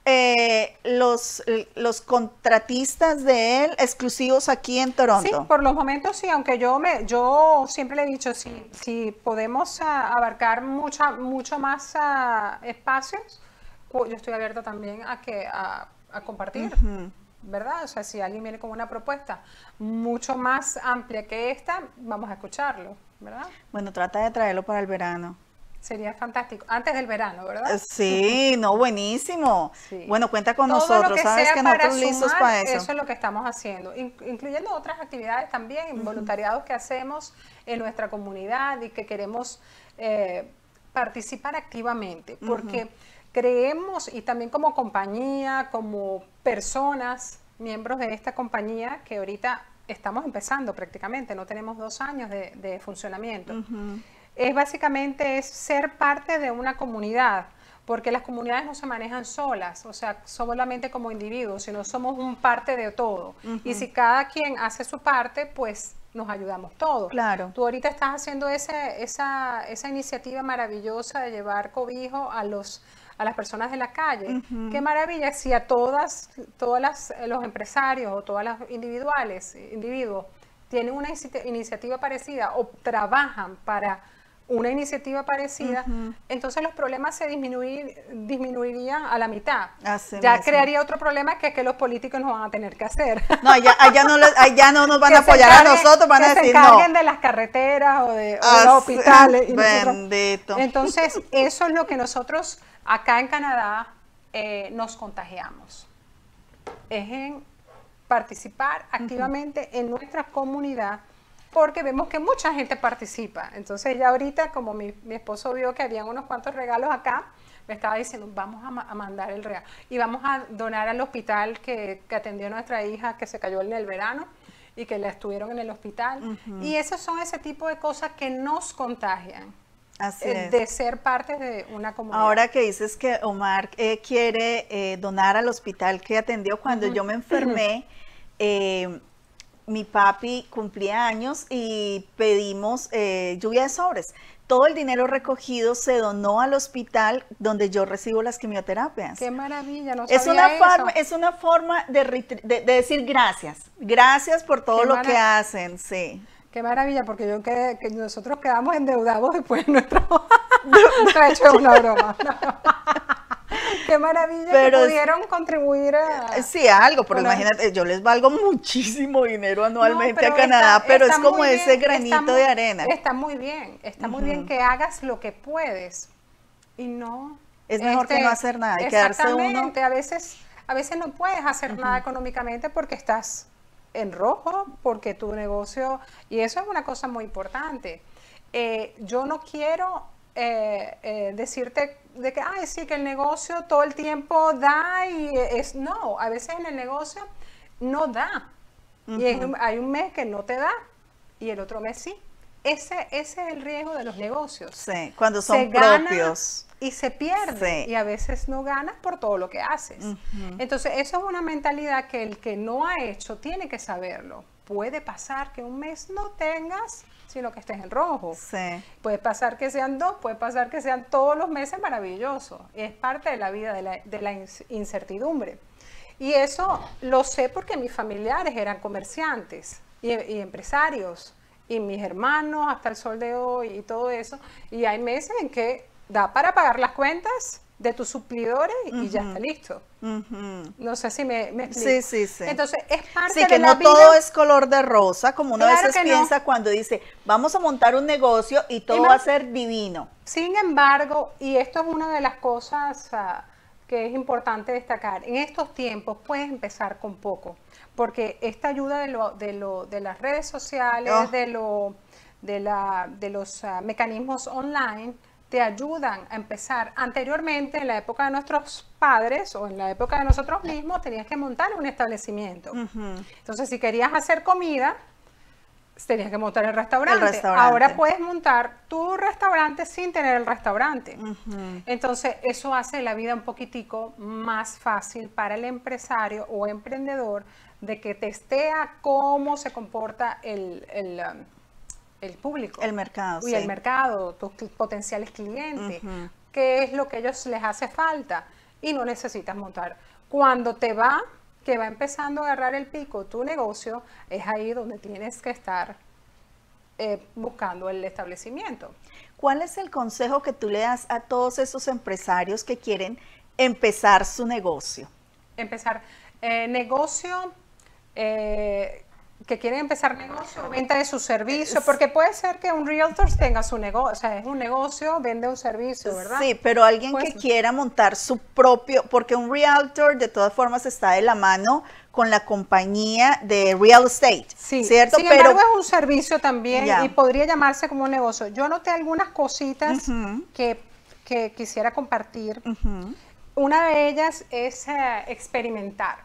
A: los contratistas de él exclusivos aquí en Toronto.
F: Sí, por los momentos sí, aunque yo siempre le he dicho, si podemos abarcar mucho más espacios, yo estoy abierta también a compartir, ¿verdad? O sea, si alguien viene con una propuesta mucho más amplia que esta, vamos a escucharlo, ¿verdad?
A: Bueno, trata de traerlo para el verano.
F: Sería fantástico, antes del verano, ¿verdad?
A: Sí, no, buenísimo.
F: Sí.
A: Bueno, cuenta con
F: Todo
A: nosotros,
F: lo que
A: sabes
F: sea
A: que
F: para
A: nosotros listos
F: sumar,
A: para eso.
F: Eso es lo que estamos haciendo, incluyendo otras actividades también, voluntariados que hacemos en nuestra comunidad y que queremos participar activamente, porque creemos, y también como compañía, como personas, miembros de esta compañía, que ahorita estamos empezando prácticamente, no tenemos 2 años de funcionamiento. Es básicamente ser parte de una comunidad, porque las comunidades no se manejan solas, o sea, solamente como individuos, sino somos un parte de todo. Y si cada quien hace su parte, pues nos ayudamos todos.
A: Claro.
F: Tú ahorita estás haciendo esa iniciativa maravillosa de llevar cobijo a las personas de la calle. Qué maravilla si a todos los empresarios o todas las individuos tienen una iniciativa parecida o trabajan para una iniciativa parecida, entonces los problemas se disminuirían a la mitad.
A: Así
F: ya
A: mismo.
F: Crearía otro problema que los políticos nos van a tener que hacer.
A: No, allá no nos van
F: Que
A: a
F: se
A: apoyar
F: encarguen-
A: a nosotros, van a
F: que
A: decir
F: se encarguen
A: no.
F: de las carreteras o de los hospitales. Y nosotros-
A: Bendito.
F: entonces, eso es lo que nosotros acá en Canadá nos contagiamos. Es en participar activamente en nuestra comunidad, porque vemos que mucha gente participa. Entonces ya ahorita, como mi esposo vio que habían unos cuantos regalos acá, me estaba diciendo, vamos a mandar el regalo. Y vamos a donar al hospital que atendió a nuestra hija que se cayó en el verano y que la estuvieron en el hospital. Y esos son ese tipo de cosas que nos contagian.
A: Así es.
F: De ser parte de una comunidad.
A: Ahora que dices que Omar quiere donar al hospital que atendió cuando yo me enfermé, mi papi cumplía años y pedimos lluvia de sobres. Todo el dinero recogido se donó al hospital donde yo recibo las quimioterapias.
F: Qué maravilla, no
A: Es
F: sabía
A: es una forma de decir gracias. Gracias por todo
F: Qué
A: lo que hacen, sí.
F: Qué maravilla, porque que nosotros quedamos endeudados después de nuestro... No he hecho una broma. Qué maravilla
A: Pero
F: que pudieron contribuir a...
A: Sí, algo, pero
F: Bueno,
A: imagínate, yo les valgo muchísimo dinero anualmente
F: No,
A: a
F: pero
A: Canadá, pero es
F: está
A: como
F: muy
A: ese
F: bien,
A: granito de arena.
F: Está muy bien que hagas lo que puedes y no...
A: Es mejor que no hacer nada y quedarse uno.
F: Exactamente, a veces no puedes hacer nada económicamente porque estás en rojo, porque tu negocio, y eso es una cosa muy importante. Yo no quiero decirte de que, ay, sí, que el negocio todo el tiempo da y no, a veces en el negocio no da. Y hay un mes que no te da y el otro mes sí. Ese es el riesgo de los negocios.
A: Sí, cuando son
F: Se gana
A: propios.
F: y se pierde,
A: Sí.
F: y a veces no ganas por todo lo que haces. Entonces, eso es una mentalidad que el que no ha hecho tiene que saberlo. Puede pasar que un mes no tengas, sino que estés en rojo.
A: Sí.
F: Puede pasar que sean 2, puede pasar que sean todos los meses maravillosos. Es parte de la vida, de la incertidumbre. Y eso lo sé porque mis familiares eran comerciantes y empresarios, y mis hermanos hasta el sol de hoy y todo eso. Y hay meses en que da para pagar las cuentas de tus suplidores y ya está listo. No sé si me explico.
A: Sí.
F: Entonces, es parte
A: Sí,
F: de
A: que
F: la
A: no
F: vida.
A: todo es color de rosa, como uno a
F: Claro
A: veces
F: que no.
A: piensa cuando dice, vamos a montar un negocio y todo
F: más-
A: va a ser divino.
F: Sin embargo, y esto es una de las cosas que es importante destacar, en estos tiempos puedes empezar con poco, porque esta ayuda de las redes sociales,
A: Oh.
F: de los mecanismos online, te ayudan a empezar. Anteriormente, en la época de nuestros padres o en la época de nosotros mismos, tenías que montar un establecimiento. Entonces, si querías hacer comida, tenías que montar el restaurante. Ahora puedes montar tu restaurante sin tener el restaurante. Entonces, eso hace la vida un poquitico más fácil para el empresario o emprendedor de que testea cómo se comporta el público.
A: El mercado,
F: Y
A: sí.
F: el mercado, tus potenciales clientes, qué es lo que a ellos les hace falta. y no necesitas montar. Cuando que va empezando a agarrar el pico tu negocio, es ahí donde tienes que estar buscando el establecimiento.
A: ¿Cuál es el consejo que tú le das a todos esos empresarios que quieren empezar su negocio?
F: Que quieren empezar negocio, venta de su servicio, porque puede ser que un realtor tenga su negocio, o sea, es un negocio, vende un servicio, ¿verdad?
A: Sí, pero alguien
F: Pues,
A: que quiera montar su propio, porque un realtor de todas formas está de la mano con la compañía de real estate,
F: sí,
A: ¿cierto?
F: Sin embargo, es un servicio también
A: Ya.
F: y podría llamarse como un negocio. Yo noté algunas cositas que quisiera compartir. Una de ellas es experimentar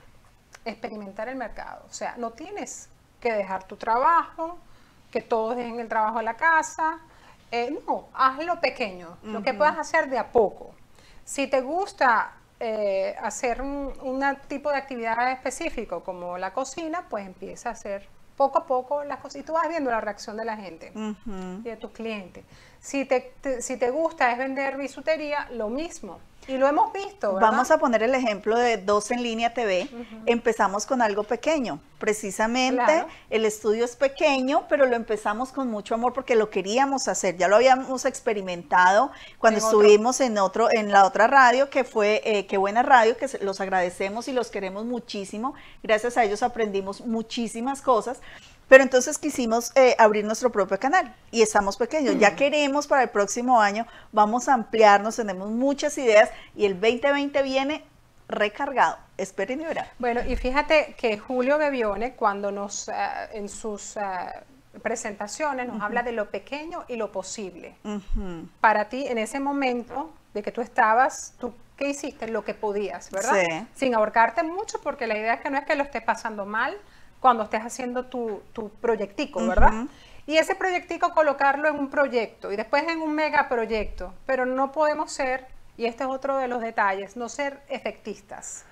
F: el mercado. O sea, no tienes que dejar tu trabajo, que todos dejen el trabajo en la casa. No, hazlo pequeño, lo que puedas hacer de a poco. Si te gusta hacer un tipo de actividad específico como la cocina, pues empieza a hacer poco a poco las cosas y tú vas viendo la reacción de la gente y de tus clientes. Si te gusta es vender bisutería, lo mismo. Y lo hemos visto, ¿verdad?
A: Vamos a poner el ejemplo de 2 en Línea TV. Empezamos con algo pequeño. Precisamente,
F: Claro.
A: el estudio es pequeño, pero lo empezamos con mucho amor porque lo queríamos hacer. Ya lo habíamos experimentado cuando
F: En otro.
A: estuvimos en la otra radio, que fue Qué Buena Radio, que los agradecemos y los queremos muchísimo. Gracias a ellos aprendimos muchísimas cosas. Pero entonces quisimos abrir nuestro propio canal y estamos pequeños. Ya queremos para el próximo año, vamos a ampliarnos, tenemos muchas ideas y el 2020 viene recargado. Esperen y verán.
F: Bueno, y fíjate que Julio Bebione, cuando en sus presentaciones nos habla de lo pequeño y lo posible. Para ti, en ese momento de que tú estabas, ¿qué hiciste? Lo que podías, ¿verdad?
A: Sí.
F: Sin ahorcarte mucho, porque la idea es que no es que lo estés pasando mal cuando estés haciendo tu proyectico, ¿verdad? Y ese proyectico colocarlo en un proyecto y después en un megaproyecto, pero no podemos ser, y este es otro de los detalles, no ser efectistas,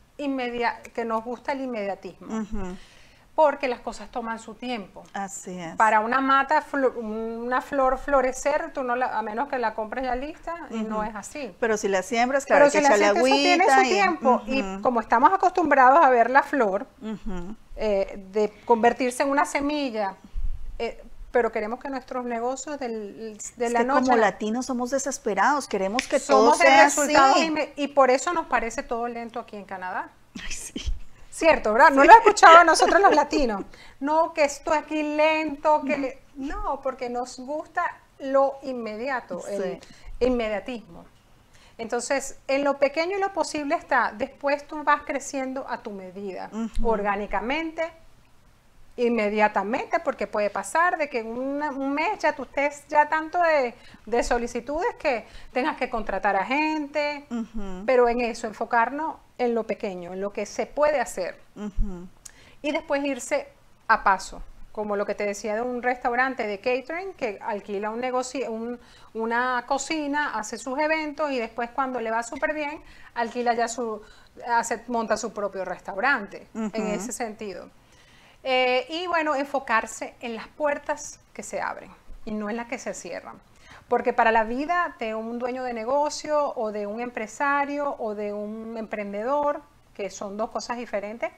F: que nos gusta el inmediatismo, porque las cosas toman su tiempo.
A: Así es.
F: Para una mata, una flor florecer, tú no a menos que la compres ya lista, y no es así.
A: Pero si la siembras, claro, hay que
F: Pero si la
A: echarle
F: siembras, eso tiene su
A: agüita.
F: tiempo, y como estamos acostumbrados a ver la flor, de convertirse en una semilla, pero queremos que nuestros negocios de
A: Es
F: la
A: que
F: noche
A: como
F: a la-
A: latinos somos desesperados, queremos que todo
F: somos de
A: sea
F: resultados
A: así.
F: y por eso nos parece todo lento aquí en Canadá.
A: Ay, sí.
F: Cierto, ¿verdad? No lo he escuchado a nosotros los latinos. No, que esto aquí lento, no, porque nos gusta lo inmediato, el inmediatismo. Entonces, en lo pequeño y lo posible está, después tú vas creciendo a tu medida, orgánicamente, inmediatamente, porque puede pasar de que en un mes ya tú estés ya tanto de solicitudes que tengas que contratar a gente, pero en eso, enfocarnos en lo pequeño, en lo que se puede hacer. Y después irse a paso, como lo que te decía de un restaurante de catering que alquila un negocio, una cocina, hace sus eventos y después cuando le va súper bien, alquila ya monta su propio restaurante, en ese sentido. Y bueno, enfocarse en las puertas que se abren y no en las que se cierran. Porque para la vida de un dueño de negocio o de un empresario o de un emprendedor, que son dos cosas diferentes,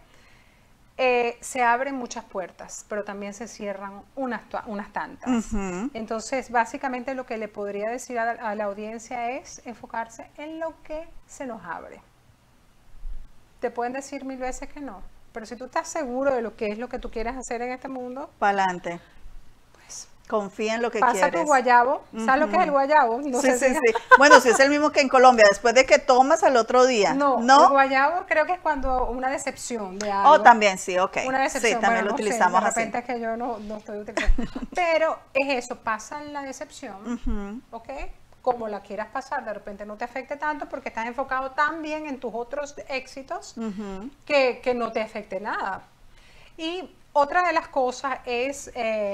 F: se abren muchas puertas, pero también se cierran unas tantas. Entonces, básicamente lo que le podría decir a la audiencia es enfocarse en lo que se nos abre. Te pueden decir 1000 veces que no, pero si tú estás seguro de lo que es lo que tú quieres hacer en este mundo,
A: Pa'lante.
F: pues
A: Confía en lo que
F: pasa
A: quieres.
F: tu guayabo. ¿Sabes lo que es el guayabo? No
A: Sí,
F: sé
A: sí,
F: si-
A: sí. Bueno, si es el mismo que en Colombia, después de que tomas al otro día.
F: No,
A: ¿No?
F: el guayabo creo que es cuando una decepción de algo.
A: Oh, también sí, ok.
F: Una decepción.
A: Sí, también
F: bueno,
A: lo
F: no sé,
A: utilizamos
F: de
A: así.
F: repente es que yo no estoy utilizando. Pero es eso, pasa la decepción, ¿ok? Como la quieras pasar, de repente no te afecte tanto porque estás enfocado tan bien en tus otros éxitos que no te afecte nada. Y otra de las cosas es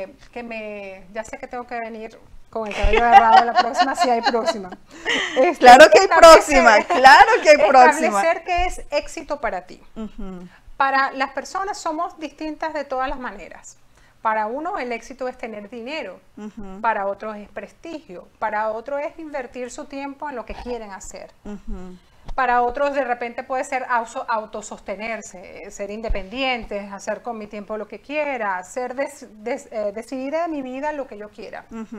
F: ya sé que tengo que venir con el cabello agarrado la próxima, si hay próxima.
A: Claro que hay próxima, claro que hay próxima.
F: Establecer qué es éxito para ti. Para las personas somos distintas de todas las maneras. Para uno el éxito es tener dinero, para otros es prestigio, para otro es invertir su tiempo en lo que quieren hacer. Para otros de repente puede ser autosostenerse, ser independientes, hacer con mi tiempo lo que quiera, decidir de mi vida lo que yo quiera.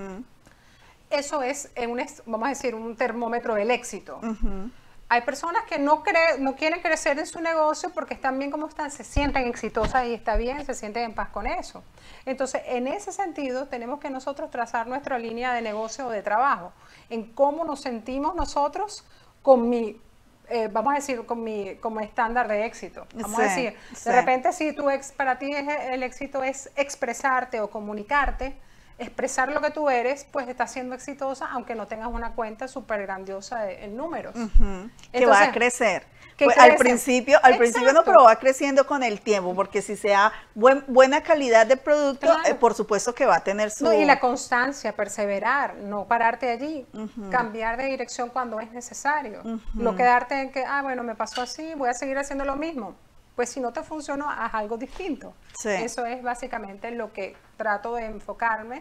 F: Eso es, vamos a decir, un termómetro del éxito. Hay personas que no quieren crecer en su negocio porque están bien como están, se sienten exitosas y está bien, se sienten en paz con eso. Entonces, en ese sentido, tenemos que nosotros trazar nuestra línea de negocio o de trabajo, en cómo nos sentimos nosotros con vamos a decir, como estándar de éxito. Vamos a decir, de repente si para ti el éxito es expresarte o comunicarte, expresar lo que tú eres, pues estás siendo exitosa, aunque no tengas una cuenta súper grandiosa en números.
A: Que va a crecer. Pues al principio no, pero va creciendo con el tiempo, porque si sea buena calidad de producto, por supuesto que va a tener su...
F: No, y la constancia, perseverar, no pararte allí, cambiar de dirección cuando es necesario, no quedarte en que, bueno, me pasó así, voy a seguir haciendo lo mismo. Pues si no te funcionó, haz algo distinto. Sí. Eso es básicamente lo que trato de enfocarme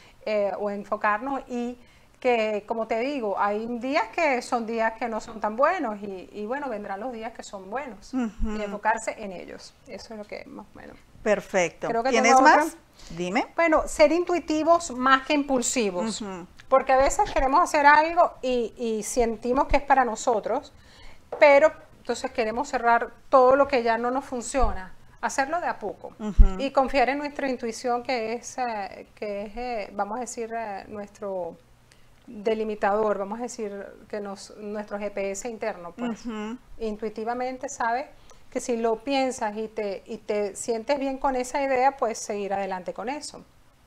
F: o enfocarnos, y que, como te digo, hay días que son días que no son tan buenos y bueno, vendrán los días que son buenos y enfocarse en ellos. Eso es lo que más o menos.
A: Perfecto. ¿Tienes más? Dime.
F: Bueno, ser intuitivos más que impulsivos. Porque a veces queremos hacer algo y sentimos que es para nosotros, pero entonces queremos cerrar todo lo que ya no nos funciona, hacerlo de a poco y confiar en nuestra intuición, que es vamos a decir, nuestro delimitador, vamos a decir, que nuestro GPS interno, pues intuitivamente sabes que si lo piensas y te sientes bien con esa idea, pues seguir adelante con eso.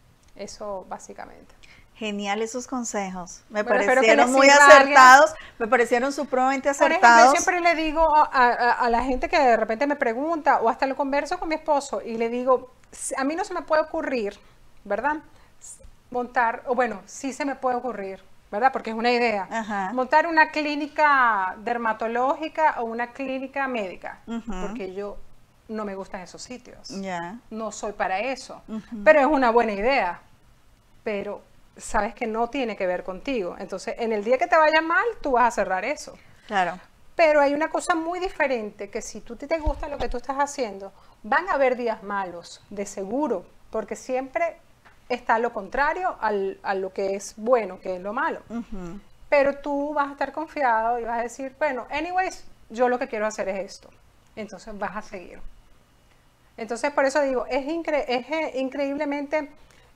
F: Eso básicamente.
A: Genial esos consejos, me parecieron muy acertados, me parecieron supremamente acertados.
F: Por ejemplo, yo siempre le digo a la gente que de repente me pregunta, o hasta lo converso con mi esposo, y le digo, a mí no se me puede ocurrir, ¿verdad? Montar, o bueno, sí se me puede ocurrir, ¿verdad? Porque es una idea. Montar una clínica dermatológica o una clínica médica, porque yo no me gustan esos sitios. No soy para eso, pero es una buena idea, pero sabes que no tiene que ver contigo. Entonces, en el día que te vaya mal, tú vas a cerrar eso.
A: Claro.
F: Pero hay una cosa muy diferente, que si tú te gusta lo que tú estás haciendo, van a haber días malos, de seguro, porque siempre está lo contrario a lo que es bueno, que es lo malo. Pero tú vas a estar confiado y vas a decir, bueno, anyways, yo lo que quiero hacer es esto. Entonces vas a seguir. Entonces, por eso digo, es increíblemente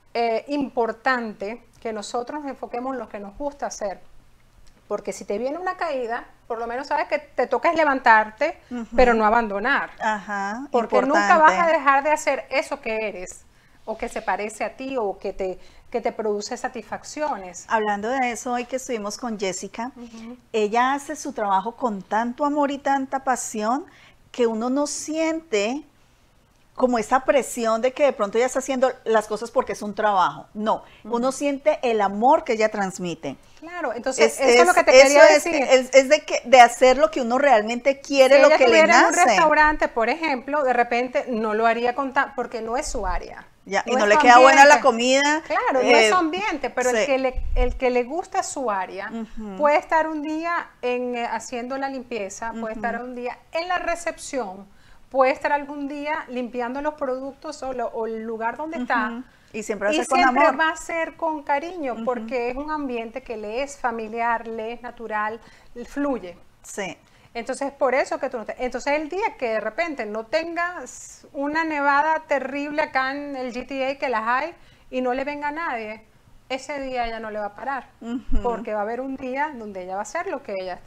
F: importante que nosotros nos enfoquemos en lo que nos gusta hacer, porque si te viene una caída, por lo menos sabes que te toca es levantarte, pero no abandonar, porque nunca vas a dejar de hacer eso que eres, o que se parece a ti, o que te produce satisfacciones.
A: Hablando de eso, hoy que estuvimos con Jessica, ella hace su trabajo con tanto amor y tanta pasión, que uno no siente como esa presión de que de pronto ella está haciendo las cosas porque es un trabajo. No, uno siente el amor que ella transmite.
F: Claro, entonces eso es lo que te quería decir.
A: Es de hacer lo que uno realmente quiere, lo que le nace. Si ella estuviera en un restaurante,
F: por ejemplo, de repente no lo haría porque no es su área.
A: Y no le queda buena la comida.
F: Claro, no es su ambiente, pero el que le gusta su área puede estar un día haciendo la limpieza, puede estar un día en la recepción, puede estar algún día limpiando los productos o el lugar donde está.
A: Y siempre va a ser con amor.
F: Va a ser con cariño, porque es un ambiente que le es familiar, le es natural, fluye.
A: Sí.
F: Entonces, por eso que entonces el día que de repente no tengas una nevada terrible acá en el GTA, que las hay, y no le venga a nadie, ese día ella no le va a parar, porque va a haber un día donde ella va a hacer lo que ella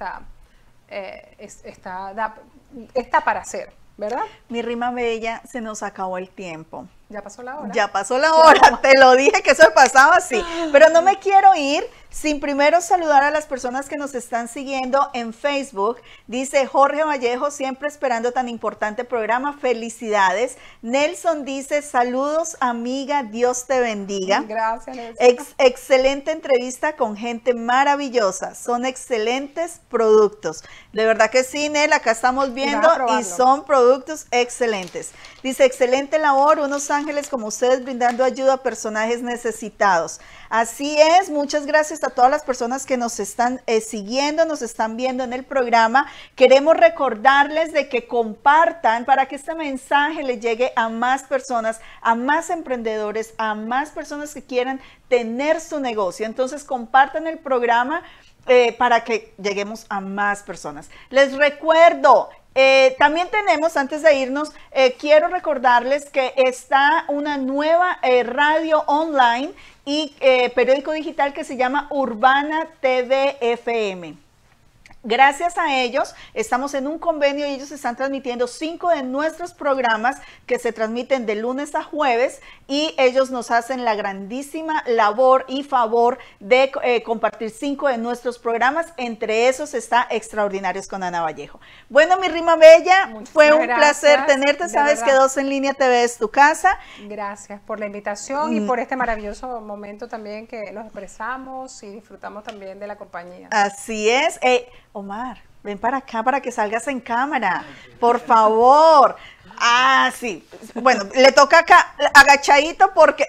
F: está para hacer, ¿verdad?
A: Mi rima bella, se nos acabó el tiempo.
F: Ya pasó la hora.
A: Ya pasó la hora, te lo dije que eso pasaba así. Pero no me quiero ir sin primero saludar a las personas que nos están siguiendo en Facebook. Dice Jorge Vallejo, siempre esperando tan importante programa, felicidades. Nelson dice, saludos amiga, Dios te bendiga.
F: Gracias, Nelson.
A: Excelente entrevista con gente maravillosa, son excelentes productos. De verdad que sí, Nel, acá estamos viendo y son productos excelentes. Dice, excelente labor, unos ángeles como ustedes brindando ayuda a personajes necesitados. Así es, muchas gracias a todas las personas que nos están siguiendo, nos están viendo en el programa. Queremos recordarles de que compartan para que este mensaje le llegue a más personas, a más emprendedores, a más personas que quieran tener su negocio. Entonces compartan el programa para que lleguemos a más personas. Les recuerdo, también tenemos, antes de irnos, quiero recordarles que está una nueva radio online y periódico digital que se llama Urbana TV FM. Gracias a ellos, estamos en un convenio y ellos están transmitiendo 5 de nuestros programas que se transmiten de lunes a jueves y ellos nos hacen la grandísima labor y favor de compartir 5 de nuestros programas. Entre esos está Extraordinarios con Ana Vallejo. Bueno, mi Rima Bella, fue un placer tenerte. Sabes que 2 en Línea TV es tu casa.
F: Gracias por la invitación y por este maravilloso momento también que los expresamos y disfrutamos también de la compañía.
A: Así es. Omar, ven para acá para que salgas en cámara, por favor. Ah, sí. Bueno, le toca acá agachadito porque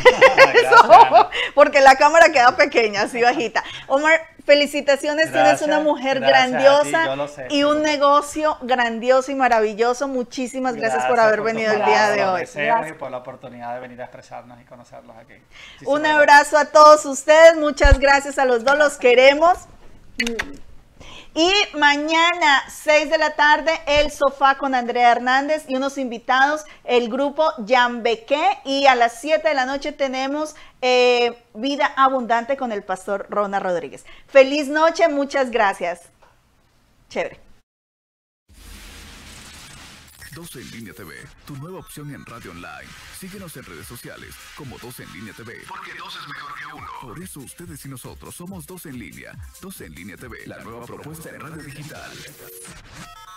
A: porque la cámara queda pequeña, así bajita. Omar, felicitaciones, tienes una mujer grandiosa y un negocio grandioso y maravilloso. Muchísimas gracias por haber venido el día de hoy.
I: Y por la oportunidad de venir a expresarnos y conocerlos aquí.
A: Un abrazo a todos ustedes, muchas gracias a los dos, los queremos. Y mañana, 6 de la tarde, El Sofá con Andrea Hernández y unos invitados, el grupo Yambeque. Y a las 7 de la noche tenemos Vida Abundante con el pastor Rona Rodríguez. Feliz noche, muchas gracias. Chévere.
J: 12 en Línea TV, tu nueva opción en radio online. Síguenos en redes sociales como 12 en Línea TV. Porque 2 es mejor que 1. Por eso ustedes y nosotros somos 2 en Línea. 12 en Línea TV, la nueva propuesta en radio digital.